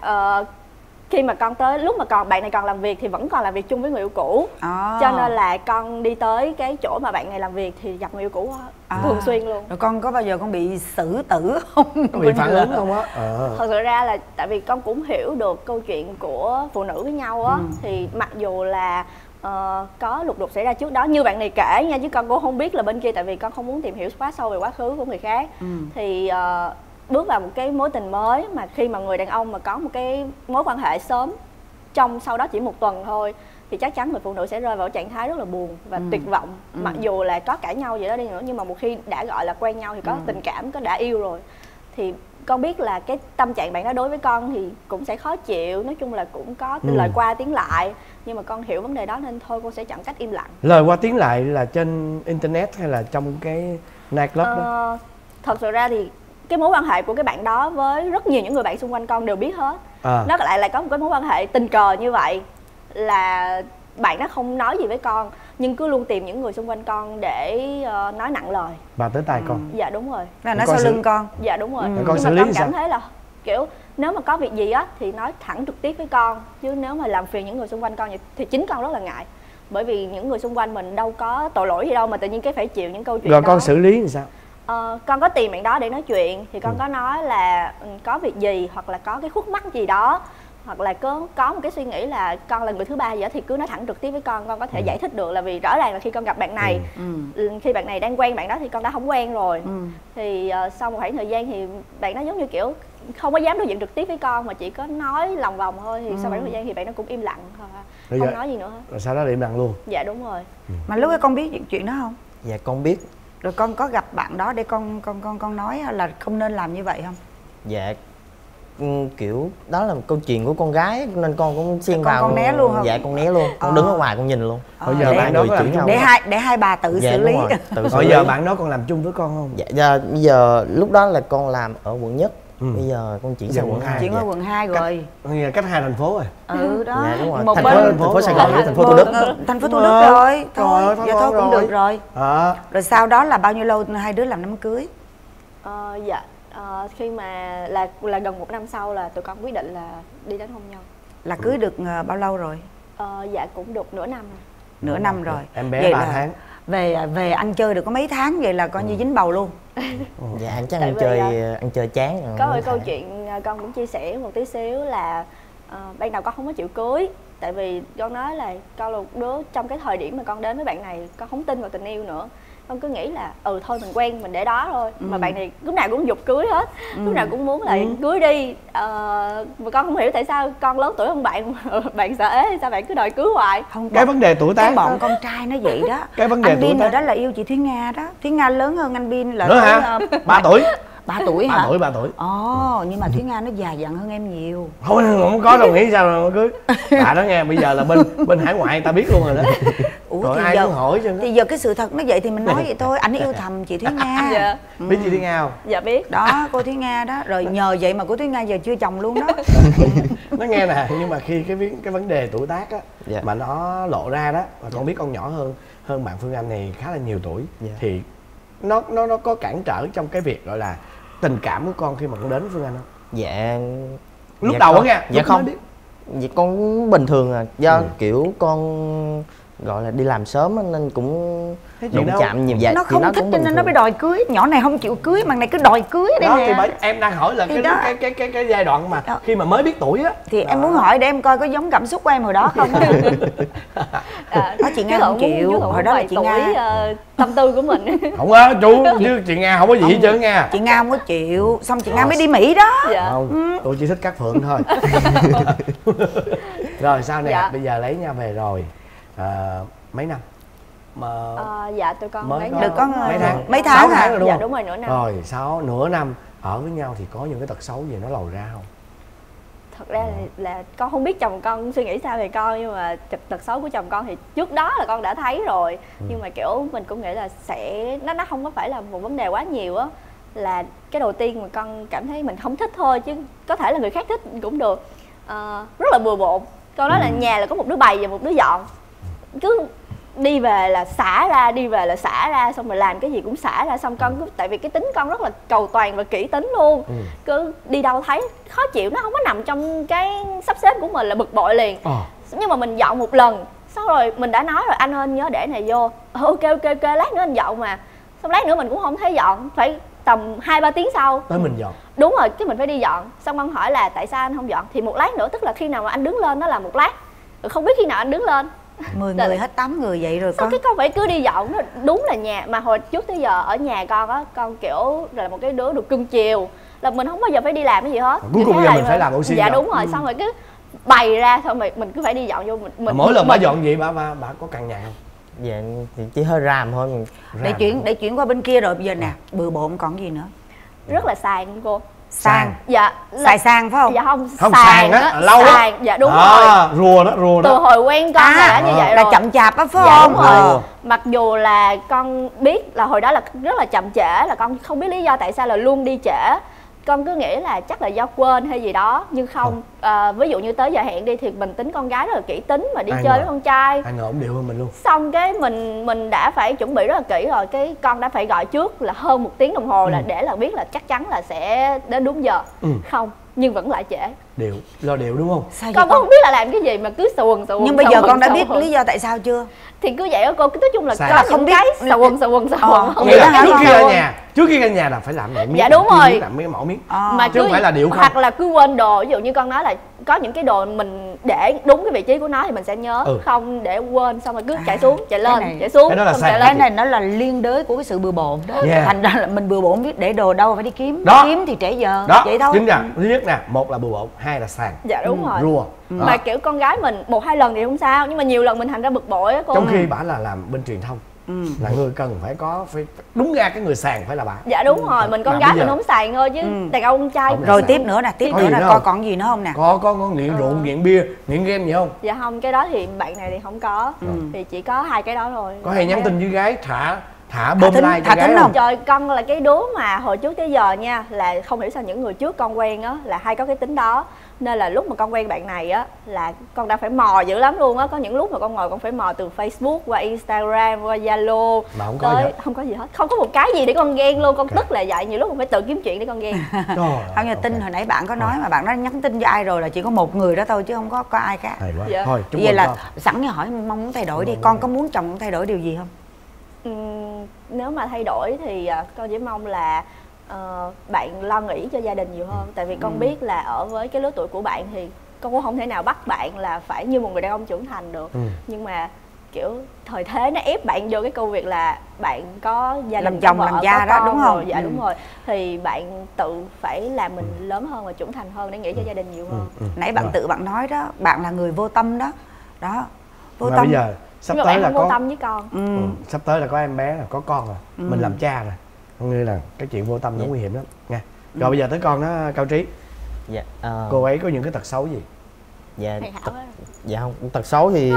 khi mà con tới lúc mà bạn này còn làm việc thì vẫn còn làm việc chung với người yêu cũ. Cho nên là con đi tới cái chỗ mà bạn này làm việc thì gặp người yêu cũ thường xuyên luôn. Rồi con có bao giờ con bị xử tử không? Có bị phản ứng không á? Thật sự ra là tại vì con cũng hiểu được câu chuyện của phụ nữ với nhau á. Thì mặc dù là có lục đục xảy ra trước đó như bạn này kể nha, chứ con cũng không biết là bên kia, tại vì con không muốn tìm hiểu quá sâu về quá khứ của người khác. Thì bước vào một cái mối tình mới, mà khi mà người đàn ông mà có một cái mối quan hệ sớm sau đó chỉ 1 tuần thôi, thì chắc chắn người phụ nữ sẽ rơi vào trạng thái rất là buồn và tuyệt vọng. Mặc dù là có cãi nhau gì đó đi nữa, nhưng mà một khi đã gọi là quen nhau thì có tình cảm, có đã yêu rồi, thì con biết là cái tâm trạng bạn đó đối với con thì cũng sẽ khó chịu. Nói chung là cũng có lời qua tiếng lại, nhưng mà con hiểu vấn đề đó nên thôi con sẽ chọn cách im lặng. Lời qua tiếng lại là trên internet hay là trong cái nightclub đó? Thật sự ra thì cái mối quan hệ của cái bạn đó với rất nhiều những người bạn xung quanh con đều biết hết. Nó lại có một cái mối quan hệ tình cờ như vậy, là bạn đó không nói gì với con nhưng cứ luôn tìm những người xung quanh con để nói nặng lời Và tới tai con. Dạ đúng rồi. Là nói sau lưng con. Dạ đúng rồi. Con Nhưng xử mà lý con sao? cảm thấy là kiểu nếu mà có việc gì á thì nói thẳng trực tiếp với con, chứ nếu mà làm phiền những người xung quanh con thì chính con rất là ngại. bởi vì những người xung quanh mình đâu có tội lỗi gì đâu mà tự nhiên cái phải chịu những câu chuyện rồi đó. con xử lý làm sao? Con có tìm bạn đó để nói chuyện thì con có nói là có việc gì hoặc là có cái khúc mắc gì đó, hoặc là có một cái suy nghĩ là con là người thứ ba gì đó thì cứ nói thẳng trực tiếp với con có thể giải thích được, là vì rõ ràng là khi con gặp bạn này, khi bạn này đang quen bạn đó thì con đã không quen rồi. Thì sau một khoảng thời gian thì bạn đó giống như kiểu không có dám đối diện trực tiếp với con mà chỉ có nói lòng vòng thôi, thì sau khoảng thời gian thì bạn nó cũng im lặng thôi, không nói gì nữa hết. Rồi sau đó im lặng luôn? Dạ đúng rồi. Mà lúc ấy con biết những chuyện đó không? Dạ con biết. Rồi con có gặp bạn đó để con nói là không nên làm như vậy không? Dạ kiểu đó là một câu chuyện của con gái nên con cũng xen vào. Con né luôn không? Dạ con né luôn, con đứng ở ngoài con nhìn luôn. Bây giờ bạn đó có làm để hai bà tự xử lý. Bây giờ bạn đó còn làm chung với con không? Dạ bây giờ lúc đó là con làm ở quận Nhất. Bây giờ con chuyển sang quận 2. Chuyển ở quận 2 rồi. Cách 2 thành phố rồi. Đó. Dạ đúng rồi. Một thành phố Sài Gòn với thành phố Thủ Đức. Thành phố Thủ Đức rồi. Thôi cũng được rồi. Rồi sau đó là bao nhiêu lâu hai đứa làm đám cưới? Dạ khi mà là gần 1 năm sau là tụi con quyết định là đi đến hôn nhân. Là cưới được bao lâu rồi? Dạ cũng được nửa năm rồi. Nửa năm rồi. Em bé 3 tháng. Về anh chơi được có mấy tháng vậy là coi như dính bầu luôn. Dạ chắc ăn chơi chán rồi. Có một câu chuyện con cũng chia sẻ một tí xíu là ban đầu con không có chịu cưới, tại vì con nói là con là một đứa trong cái thời điểm mà con đến với bạn này con không tin vào tình yêu nữa. Con cứ nghĩ là thôi mình quen mình để đó thôi. Mà bạn này lúc nào cũng giục cưới hết, lúc nào cũng muốn là cưới đi. Mà con không hiểu tại sao con lớn tuổi hơn bạn bạn sợ ế, sao bạn cứ đòi cưới hoài. Không, cái vấn đề tuổi tác, cái bọn con trai nó vậy đó. Cái vấn đề anh tuổi Bin tác rồi đó là yêu chị Thúy Nga đó. Thúy Nga lớn hơn anh Bin là nữa hả? 3 tuổi. 3 tuổi hả? 3 tuổi. Nhưng mà Thúy Nga nó già dặn hơn em nhiều. Không có đâu, nghĩ sao mà cưới. Bà đó nghe bây giờ là bên hải ngoại người ta biết luôn rồi đó. Rồi thì ai giờ, cũng hỏi chứ. Thì giờ cái sự thật nó vậy thì mình nói vậy thôi. Anh yêu thầm chị Thúy Nga. Dạ. Biết chị Thúy Nga không? Dạ biết. Đó cô Thúy Nga đó. Rồi nhờ vậy mà cô Thúy Nga giờ chưa chồng luôn đó. Nó nghe nè, nhưng mà khi cái vấn đề tuổi tác á mà nó lộ ra đó, mà con biết con nhỏ hơn bạn Phương Anh này khá là nhiều tuổi, thì nó có cản trở trong cái việc gọi là tình cảm của con khi mà con đến với Phương Anh không? Dạ lúc đầu á nghe. Dạ không. Dạ con cũng bình thường à, do kiểu con gọi là đi làm sớm nên cũng đụng chạm nhiều. Dạ nó không thích cho nên nó mới đòi cưới. Nhỏ này không chịu cưới mà này cứ đòi cưới đây nè. Thì bởi em đang hỏi là cái giai đoạn mà khi mà mới biết tuổi á, thì em muốn hỏi để em coi có giống cảm xúc của em hồi đó không. Đó chị Nga không chịu. Hồi đó là chị Nga tâm tư của mình. Không á chú, chứ chị Nga không có gì hết trơn nha. Chị Nga không có chịu, xong chị Nga mới đi Mỹ đó. Không, tôi chỉ thích Cát Phượng thôi. Rồi sao nè, bây giờ lấy nhau về rồi mấy năm mà dạ tụi con mới được có mấy tháng hả? Rồi đúng dạ không? đúng rồi, nửa năm. Rồi nửa năm ở với nhau thì có những cái tật xấu gì nó lòi ra không? Thật ra là con không biết chồng con suy nghĩ sao về con, nhưng mà tật xấu của chồng con thì trước đó là con đã thấy rồi. Nhưng mà kiểu mình cũng nghĩ là nó không có phải là một vấn đề quá nhiều á. Là cái đầu tiên mà con cảm thấy mình không thích thôi, chứ có thể là người khác thích cũng được. Rất là bừa bộn. Con nói là nhà là có một đứa bày và một đứa dọn, cứ đi về là xả ra, đi về là xả ra, xong rồi làm cái gì cũng xả ra. Xong con cứ, tại vì cái tính con rất là cầu toàn và kỹ tính luôn, cứ đi đâu thấy khó chịu, nó không có nằm trong cái sắp xếp của mình là bực bội liền. Nhưng mà mình dọn một lần, xong rồi mình đã nói rồi anh ơi nhớ để này vô, ok lát nữa anh dọn mà. Xong lát nữa mình cũng không thấy dọn, phải tầm 2-3 tiếng sau tới mình dọn. Đúng rồi, cái mình phải đi dọn. Xong con hỏi là tại sao anh không dọn, thì một lát nữa, tức là khi nào mà anh đứng lên nó là một lát, không biết khi nào anh đứng lên. 10 người hết 8 người vậy rồi. Sao cái con phải cứ đi dọn? Nó đúng là nhà mà hồi trước tới giờ ở nhà con á, con kiểu là một cái đứa được cưng chiều, là mình không bao giờ phải đi làm cái gì hết. Cuối cùng giờ mình phải làm oxy. Dạ đúng rồi. Xong rồi cứ bày ra, xong rồi mình cứ phải đi dọn vô. Mình mỗi lần bà dọn vậy bà có cằn nhằn không? Dạ thì chỉ hơi ràm thôi. Để chuyển qua bên kia rồi bây giờ nè, bừa bộn còn gì nữa? Rất là sàn cô. Sàn. Dạ. Xài sàn phải không? Dạ không sàn á, lâu á. Dạ đúng rồi. Rùa đó. Từ hồi quen con là như vậy là rồi. chậm chạp á phải dạ, không? Đúng rồi. Mặc dù là con biết là hồi đó là rất là chậm trễ, là con không biết lý do tại sao là luôn đi trễ. Con cứ nghĩ là chắc là do quên hay gì đó, nhưng không. Ví dụ như tới giờ hẹn đi thì mình tính con gái rất là kỹ tính mà đi chơi với con trai. Ai ngờ ổng điệu hơn mình luôn. Xong cái mình đã phải chuẩn bị rất là kỹ rồi, cái con đã phải gọi trước là hơn 1 tiếng đồng hồ là để là biết là chắc chắn là sẽ đến đúng giờ. Không, nhưng vẫn lại trễ. Điệu, lo điệu đúng không? Sao con không biết là làm cái gì mà cứ sờ quần. Nhưng bây giờ con đã biết lý do tại sao chưa? Thì cứ vậy đó cô, nói chung là Sao? có những cái sờ quần không Nghĩa là trước khi ra nhà là phải làm miếng. Dạ đúng rồi. Làm miếng mỏ miếng. Mà chứ không phải là điệu không. Hoặc là cứ quên đồ, ví dụ như con nói là có những cái đồ mình để đúng cái vị trí của nó thì mình sẽ nhớ, không để quên xong rồi cứ chạy xuống, chạy lên, chạy xuống. Cái đó là sai. Cái này nó là liên đới của cái sự bừa bộn đó. Thành ra là mình bừa bộn biết để đồ đâu phải đi kiếm. Kiếm thì trễ giờ. Đó. Vậy thôi. Chính ra thứ nhất nè, một là bừa bộn, hai là sàn. Dạ đúng rồi. Rùa. Mà kiểu con gái mình 1-2 lần thì không sao, nhưng mà nhiều lần mình thành ra bực bội á cô. Trong khi bả là làm bên truyền thông, là người cần phải đúng ra cái người sàn phải là bà. Dạ đúng rồi, mình con gái mình không sàn thôi chứ đàn ông trai. Rồi tiếp nữa nè, coi còn gì nữa không nè? Có nghiện rượu, nghiện bia, nghiện game gì không? Dạ không, cái đó thì bạn này thì không có. Thì chỉ có 2 cái đó thôi. Có hay nhắn tin với gái thả bơm like cho gái không? Trời, con là cái đứa mà hồi trước tới giờ nha, là không hiểu sao những người trước con quen á là hay có cái tính đó. Nên là lúc mà con quen bạn này á là con đã phải mò dữ lắm luôn á. Có những lúc mà con ngồi con phải mò từ Facebook qua Instagram qua Zalo. Mà không có gì hết. Không có gì hết, không có một cái gì để con ghen luôn. Con tức là vậy, nhiều lúc con phải tự kiếm chuyện để con ghen. Không như tin hồi nãy bạn có nói mà bạn đã nhắn tin cho ai rồi là chỉ có một người đó thôi chứ không có ai cả. Dạ. Thôi vậy là sẵn như hỏi mong muốn thay đổi đi, con có muốn chồng thay đổi điều gì không? Nếu mà thay đổi thì con chỉ mong là bạn lo nghĩ cho gia đình nhiều hơn. Tại vì con biết là ở với cái lứa tuổi của bạn thì con cũng không thể nào bắt bạn là phải như một người đàn ông trưởng thành được. Nhưng mà kiểu thời thế nó ép bạn vô cái công việc là bạn có gia đình, làm chồng làm gia đó, đúng không? Dạ đúng rồi. Thì bạn tự phải làm mình lớn hơn và trưởng thành hơn để nghĩ cho gia đình nhiều hơn. Nãy bạn tự bạn nói đó, bạn là người vô tâm đó. Đó, vô mà tâm. bây giờ sắp nhưng tới bạn là không vô tâm với con. Sắp tới là có em bé, là có con rồi. Mình làm cha rồi. Con nghĩ là cái chuyện vô tâm nó nguy hiểm lắm nha. Rồi bây giờ tới con nó, Cao Trí. Dạ. Cô ấy có những cái tật xấu gì? Dạ. Dạ không, tật xấu thì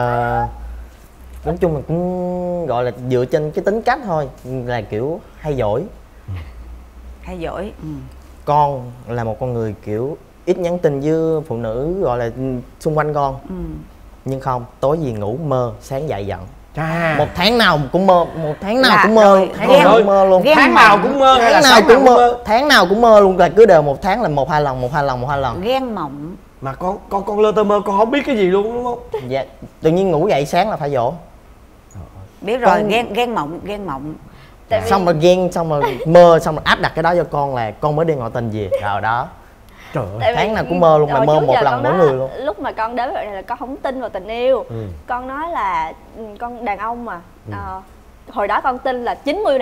nói chung là cũng gọi là dựa trên cái tính cách thôi, là kiểu hay dỗi. Hay dỗi. Con là một con người kiểu ít nhắn tin với phụ nữ gọi là xung quanh con. Nhưng không, tối gì ngủ mơ, sáng dậy giận. Một tháng nào cũng mơ, một tháng nào cũng mơ, tháng mơ luôn. Tháng nào cũng mơ hay là tháng nào cũng mơ? Tháng nào cũng mơ luôn, là cứ đều một tháng là 1-2 lần, 1-2 lần. Ghen mộng. Mà con lơ tơ mơ, con không biết cái gì luôn đúng không? Dạ, tự nhiên ngủ dậy sáng là phải dỗ. Biết rồi, ghen mộng. Xong rồi ghen, xong rồi mơ, xong rồi áp đặt cái đó cho con là con mới đi ngoại tình gì rồi đó. Trời ơi. Tháng nào cũng mơ luôn, mà mơ 1 lần mỗi người luôn. Lúc mà con đến vậy này là con không tin vào tình yêu. Con nói là con đàn ông mà hồi đó con tin là 90%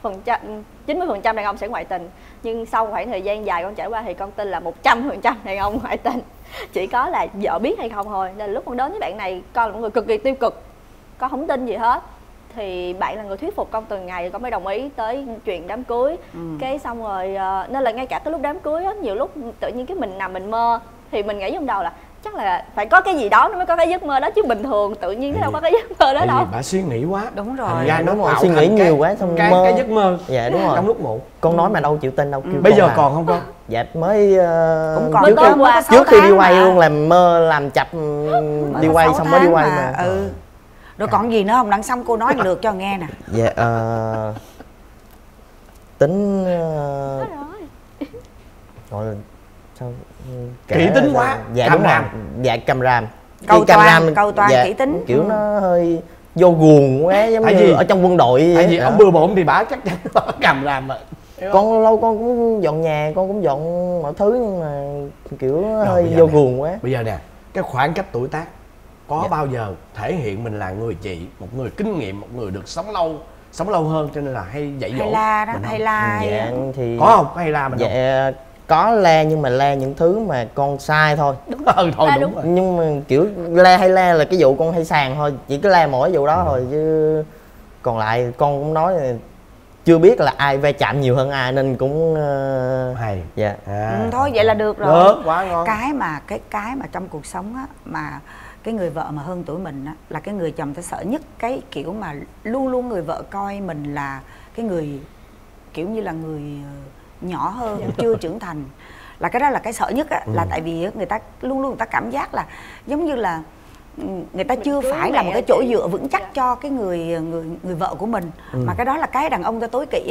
đàn ông sẽ ngoại tình. Nhưng sau khoảng thời gian dài con trải qua thì con tin là 100% đàn ông ngoại tình. Chỉ có là vợ biết hay không thôi. Nên lúc con đến với bạn này, con là một người cực kỳ tiêu cực, con không tin gì hết. Thì bạn là người thuyết phục con từng ngày con mới đồng ý tới chuyện đám cưới. Cái xong rồi nên là ngay cả cái lúc đám cưới á, nhiều lúc tự nhiên cái mình nằm mình mơ thì mình nghĩ trong đầu là chắc là phải có cái gì đó nó mới có cái giấc mơ đó, chứ bình thường tự nhiên nó đâu có cái giấc mơ đó đâu. Bà suy nghĩ quá. Đúng rồi. Đúng rồi, suy nghĩ nhiều quá xong mơ cái giấc mơ. Dạ đúng rồi. Trong lúc ngủ. Con nói mà đâu chịu tin đâu. Bây giờ còn không con? Dạ mới cũng còn trước khi đi quay luôn làm mơ làm chập đi quay xong mới đi quay mà. Rồi còn gì nữa không? Đằng xong cô nói được cho nghe nè. Dạ tính gọi là sao kỹ tính quá. Dạ đúng rồi. Dạ càm ràm. Câu toàn dạ, kỹ tính. Kiểu nó hơi vô guồng quá, giống như ở trong quân đội vậy. Tại vì ông bừa bộn thì bả chắc chắn càm ràm mà. Con lâu con cũng dọn nhà, con cũng dọn mọi thứ, nhưng mà kiểu hơi vô guồng quá. Bây giờ nè, cái khoảng cách tuổi tác có bao giờ thể hiện mình là người chị, một người kinh nghiệm, một người được sống lâu hơn, cho nên là hay dạy dỗ hay la đó, hay la. Dạ thì có không? Có hay la mình dạ không? Có la, nhưng mà la những thứ mà con sai thôi. Đúng rồi, đúng rồi. Nhưng mà kiểu la hay la là cái vụ con hay sàn thôi, chỉ có la mỗi vụ đó thôi, chứ còn lại con cũng nói là chưa biết là ai va chạm nhiều hơn ai nên cũng hay. Dạ. Thôi vậy là được rồi. Được, quá ngon. Cái mà trong cuộc sống á, mà cái người vợ mà hơn tuổi mình á, là cái người chồng ta sợ nhất cái kiểu mà luôn luôn người vợ coi mình là cái người kiểu như là người nhỏ hơn, chưa trưởng thành. Là cái đó là cái sợ nhất á, là tại vì người ta luôn luôn người ta cảm giác là giống như là người ta chưa phải là một cái chỗ dựa vững chắc cho cái người vợ của mình. Mà cái đó là cái đàn ông ta tối kỵ á.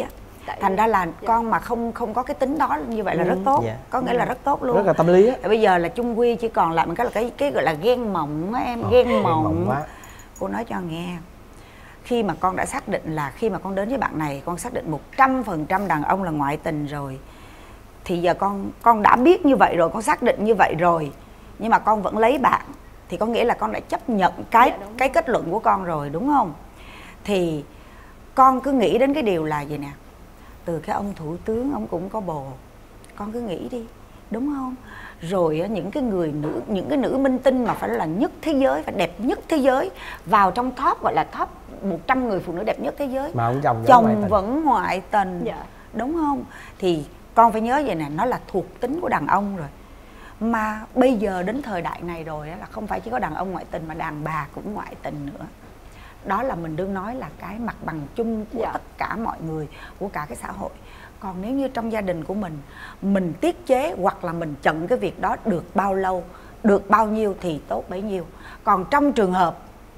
Thành ra là con mà không có cái tính đó như vậy là rất tốt. Có nghĩa là rất tốt luôn. Rất là tâm lý á. Bây giờ là chung quy chỉ còn lại một cái là cái gọi là ghen mộng á em. Ghen mộng quá. Cô nói cho nghe, khi mà con đã xác định là khi mà con đến với bạn này, con xác định 100% đàn ông là ngoại tình rồi, thì giờ con đã biết như vậy rồi, con xác định như vậy rồi, nhưng mà con vẫn lấy bạn, thì có nghĩa là con đã chấp nhận cái kết luận của con rồi, đúng không? Thì con cứ nghĩ đến cái điều là gì nè, từ cái ông thủ tướng ông cũng có bồ, con cứ nghĩ đi, đúng không? Rồi những cái nữ minh tinh mà phải là nhất thế giới, phải đẹp nhất thế giới, vào trong top, gọi là top 100 người phụ nữ đẹp nhất thế giới, mà ông chồng vẫn ngoại tình, đúng không? Thì con phải nhớ vậy nè, nó là thuộc tính của đàn ông rồi. Mà bây giờ đến thời đại này rồi là không phải chỉ có đàn ông ngoại tình mà đàn bà cũng ngoại tình nữa. Đó là mình đương nói là cái mặt bằng chung của tất cả mọi người, của cả cái xã hội. Còn nếu như trong gia đình của mình tiết chế hoặc là mình chặn cái việc đó được bao lâu, được bao nhiêu thì tốt bấy nhiêu. Còn trong trường hợp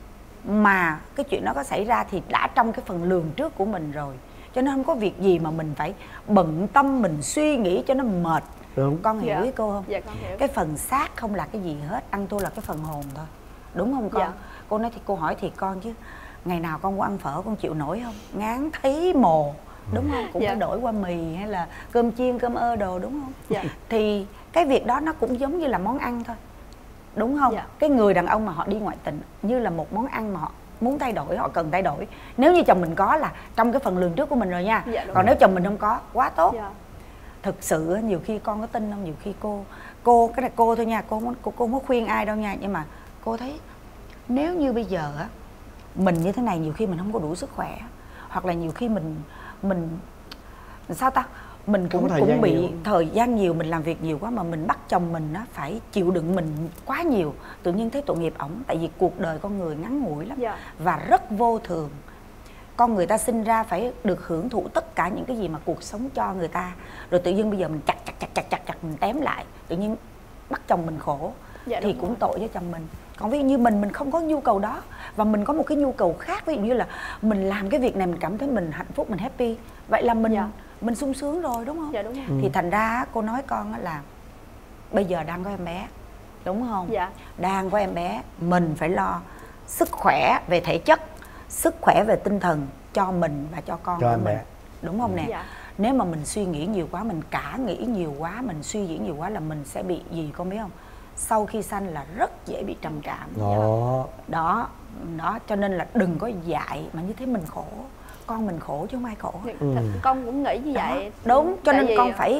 mà cái chuyện đó có xảy ra thì đã trong cái phần lường trước của mình rồi, cho nên không có việc gì mà mình phải bận tâm, mình suy nghĩ cho nó mệt. Đúng. Con hiểu ý cô không? Dạ con hiểu. Cái phần xác không là cái gì hết, ăn thua là cái phần hồn thôi, đúng không con? Cô nói thì cô hỏi thì con chứ ngày nào con có ăn phở con chịu nổi không? Ngán thấy mồ, đúng không? Cũng phải đổi qua mì hay là cơm chiên, cơm ơ đồ, đúng không? Thì cái việc đó nó cũng giống như là món ăn thôi, đúng không? Cái người đàn ông mà họ đi ngoại tình như là một món ăn mà họ muốn thay đổi, họ cần thay đổi. Nếu như chồng mình có là trong cái phần lường trước của mình rồi nha. Còn nếu chồng mình không có, quá tốt. Thực sự nhiều khi con có tin không, nhiều khi cô cái này cô thôi nha, cô không có khuyên ai đâu nha, nhưng mà cô thấy nếu như bây giờ á mình như thế này, nhiều khi mình không có đủ sức khỏe, hoặc là nhiều khi mình sao ta, mình cũng bị thời gian nhiều, mình làm việc nhiều quá mà mình bắt chồng mình á phải chịu đựng mình quá nhiều, tự nhiên thấy tội nghiệp ổng. Tại vì cuộc đời con người ngắn ngủi lắm và rất vô thường. Con người ta sinh ra phải được hưởng thụ tất cả những cái gì mà cuộc sống cho người ta, rồi tự nhiên bây giờ mình chặt mình tém lại, tự nhiên bắt chồng mình khổ, thì cũng tội với chồng mình. Còn ví dụ như mình không có nhu cầu đó và mình có một cái nhu cầu khác, ví dụ như là mình làm cái việc này mình cảm thấy mình hạnh phúc, mình happy, vậy là mình sung sướng rồi, đúng không? Đúng rồi. Thì thành ra cô nói con là bây giờ đang có em bé, đúng không? Đang có em bé, mình phải lo sức khỏe về thể chất, sức khỏe về tinh thần cho mình và cho con của mình, đúng không nè? Nếu mà mình suy nghĩ nhiều quá, mình cả nghĩ nhiều quá, mình suy diễn nhiều quá là mình sẽ bị gì con biết không? Sau khi sanh là rất dễ bị trầm cảm. Đó, cho nên là đừng có dạy mà như thế mình khổ, con mình khổ chứ không ai khổ. Con cũng nghĩ như vậy. Đúng, cho nên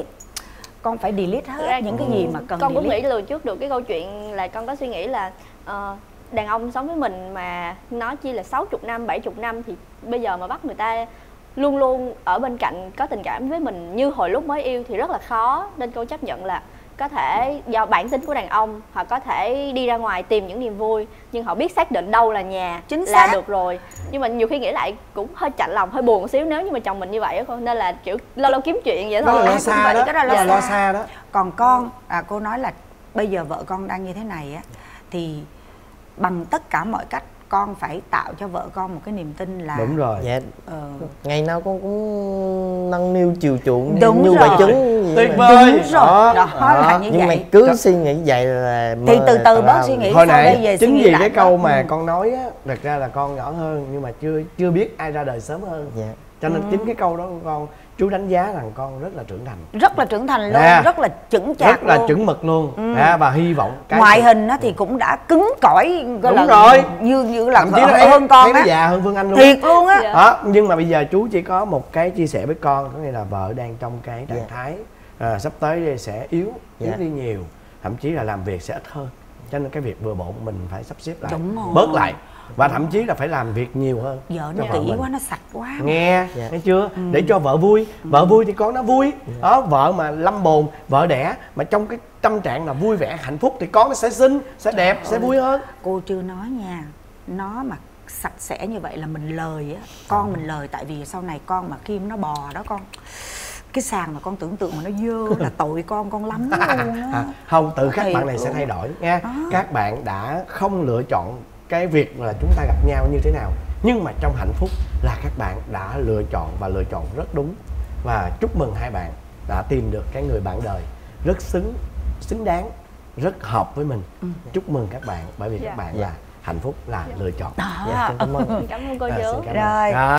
con phải delete hết những cái gì mà cần con delete. Cũng nghĩ lường trước được cái câu chuyện là con có suy nghĩ là đàn ông sống với mình mà nó chỉ là 60 năm, 70 năm thì bây giờ mà bắt người ta luôn luôn ở bên cạnh có tình cảm với mình như hồi lúc mới yêu thì rất là khó. Nên cô chấp nhận là có thể do bản tính của đàn ông, họ có thể đi ra ngoài tìm những niềm vui nhưng họ biết xác định đâu là nhà là được rồi. Nhưng mà nhiều khi nghĩ lại cũng hơi chạnh lòng, hơi buồn một xíu nếu như mà chồng mình như vậy á cô. Nên là kiểu lâu lâu kiếm chuyện vậy thôi. Đó là lo xa đó, đó là lo xa đó. Còn con, cô nói là bây giờ vợ con đang như thế này á, thì bằng tất cả mọi cách con phải tạo cho vợ con một cái niềm tin là đúng rồi. Ngày nào con cũng nâng niu chiều chuộng như bà trứng. Tuyệt vời. Đúng rồi. Đó là như nhưng vậy. mà cứ suy nghĩ vậy là thì từ từ bớt suy nghĩ. Hồi nãy chính vì cái câu mà con nói á, thật ra là con nhỏ hơn nhưng mà chưa biết ai ra đời sớm hơn. Cho nên chính cái câu đó của con, chú đánh giá rằng con rất là trưởng thành. Rất là trưởng thành luôn, rất là chững chạc, rất là chuẩn mực luôn. Và hy vọng cái ngoại hình á thì cũng đã cứng cỏi, gọi đúng là rồi, như là hơn con á, già hơn Phương Anh luôn. Thiệt luôn á. Đó, nhưng mà bây giờ chú chỉ có một cái chia sẻ với con, có nghĩa là vợ đang trong cái trạng thái sắp tới sẽ yếu đi nhiều, thậm chí là làm việc sẽ ít hơn, cho nên cái việc bừa bộn mình phải sắp xếp lại, bớt lại. Và thậm chí là phải làm việc nhiều hơn. Vợ nó kỹ quá, nó sạch quá. Nghe chưa? Để cho vợ vui. Vợ vui thì con nó vui. Đó, vợ mà lâm bồn, vợ đẻ mà trong cái tâm trạng là vui vẻ, hạnh phúc thì con nó sẽ xinh, sẽ đẹp, sẽ vui hơn. Cô chưa nói nha. Nó mà sạch sẽ như vậy là mình lời á. Con mình lời, tại vì sau này con mà Kim nó bò đó con, cái sàn mà con tưởng tượng mà nó dơ là tội con lắm luôn á. Không, tự các bạn này sẽ thay đổi nha. Các bạn đã không lựa chọn cái việc là chúng ta gặp nhau như thế nào, nhưng mà trong hạnh phúc là các bạn đã lựa chọn và lựa chọn rất đúng. và chúc mừng hai bạn đã tìm được cái người bạn đời rất xứng đáng, rất hợp với mình. Chúc mừng các bạn bởi vì các bạn là hạnh phúc là lựa chọn. Cảm ơn cô chú. Rồi.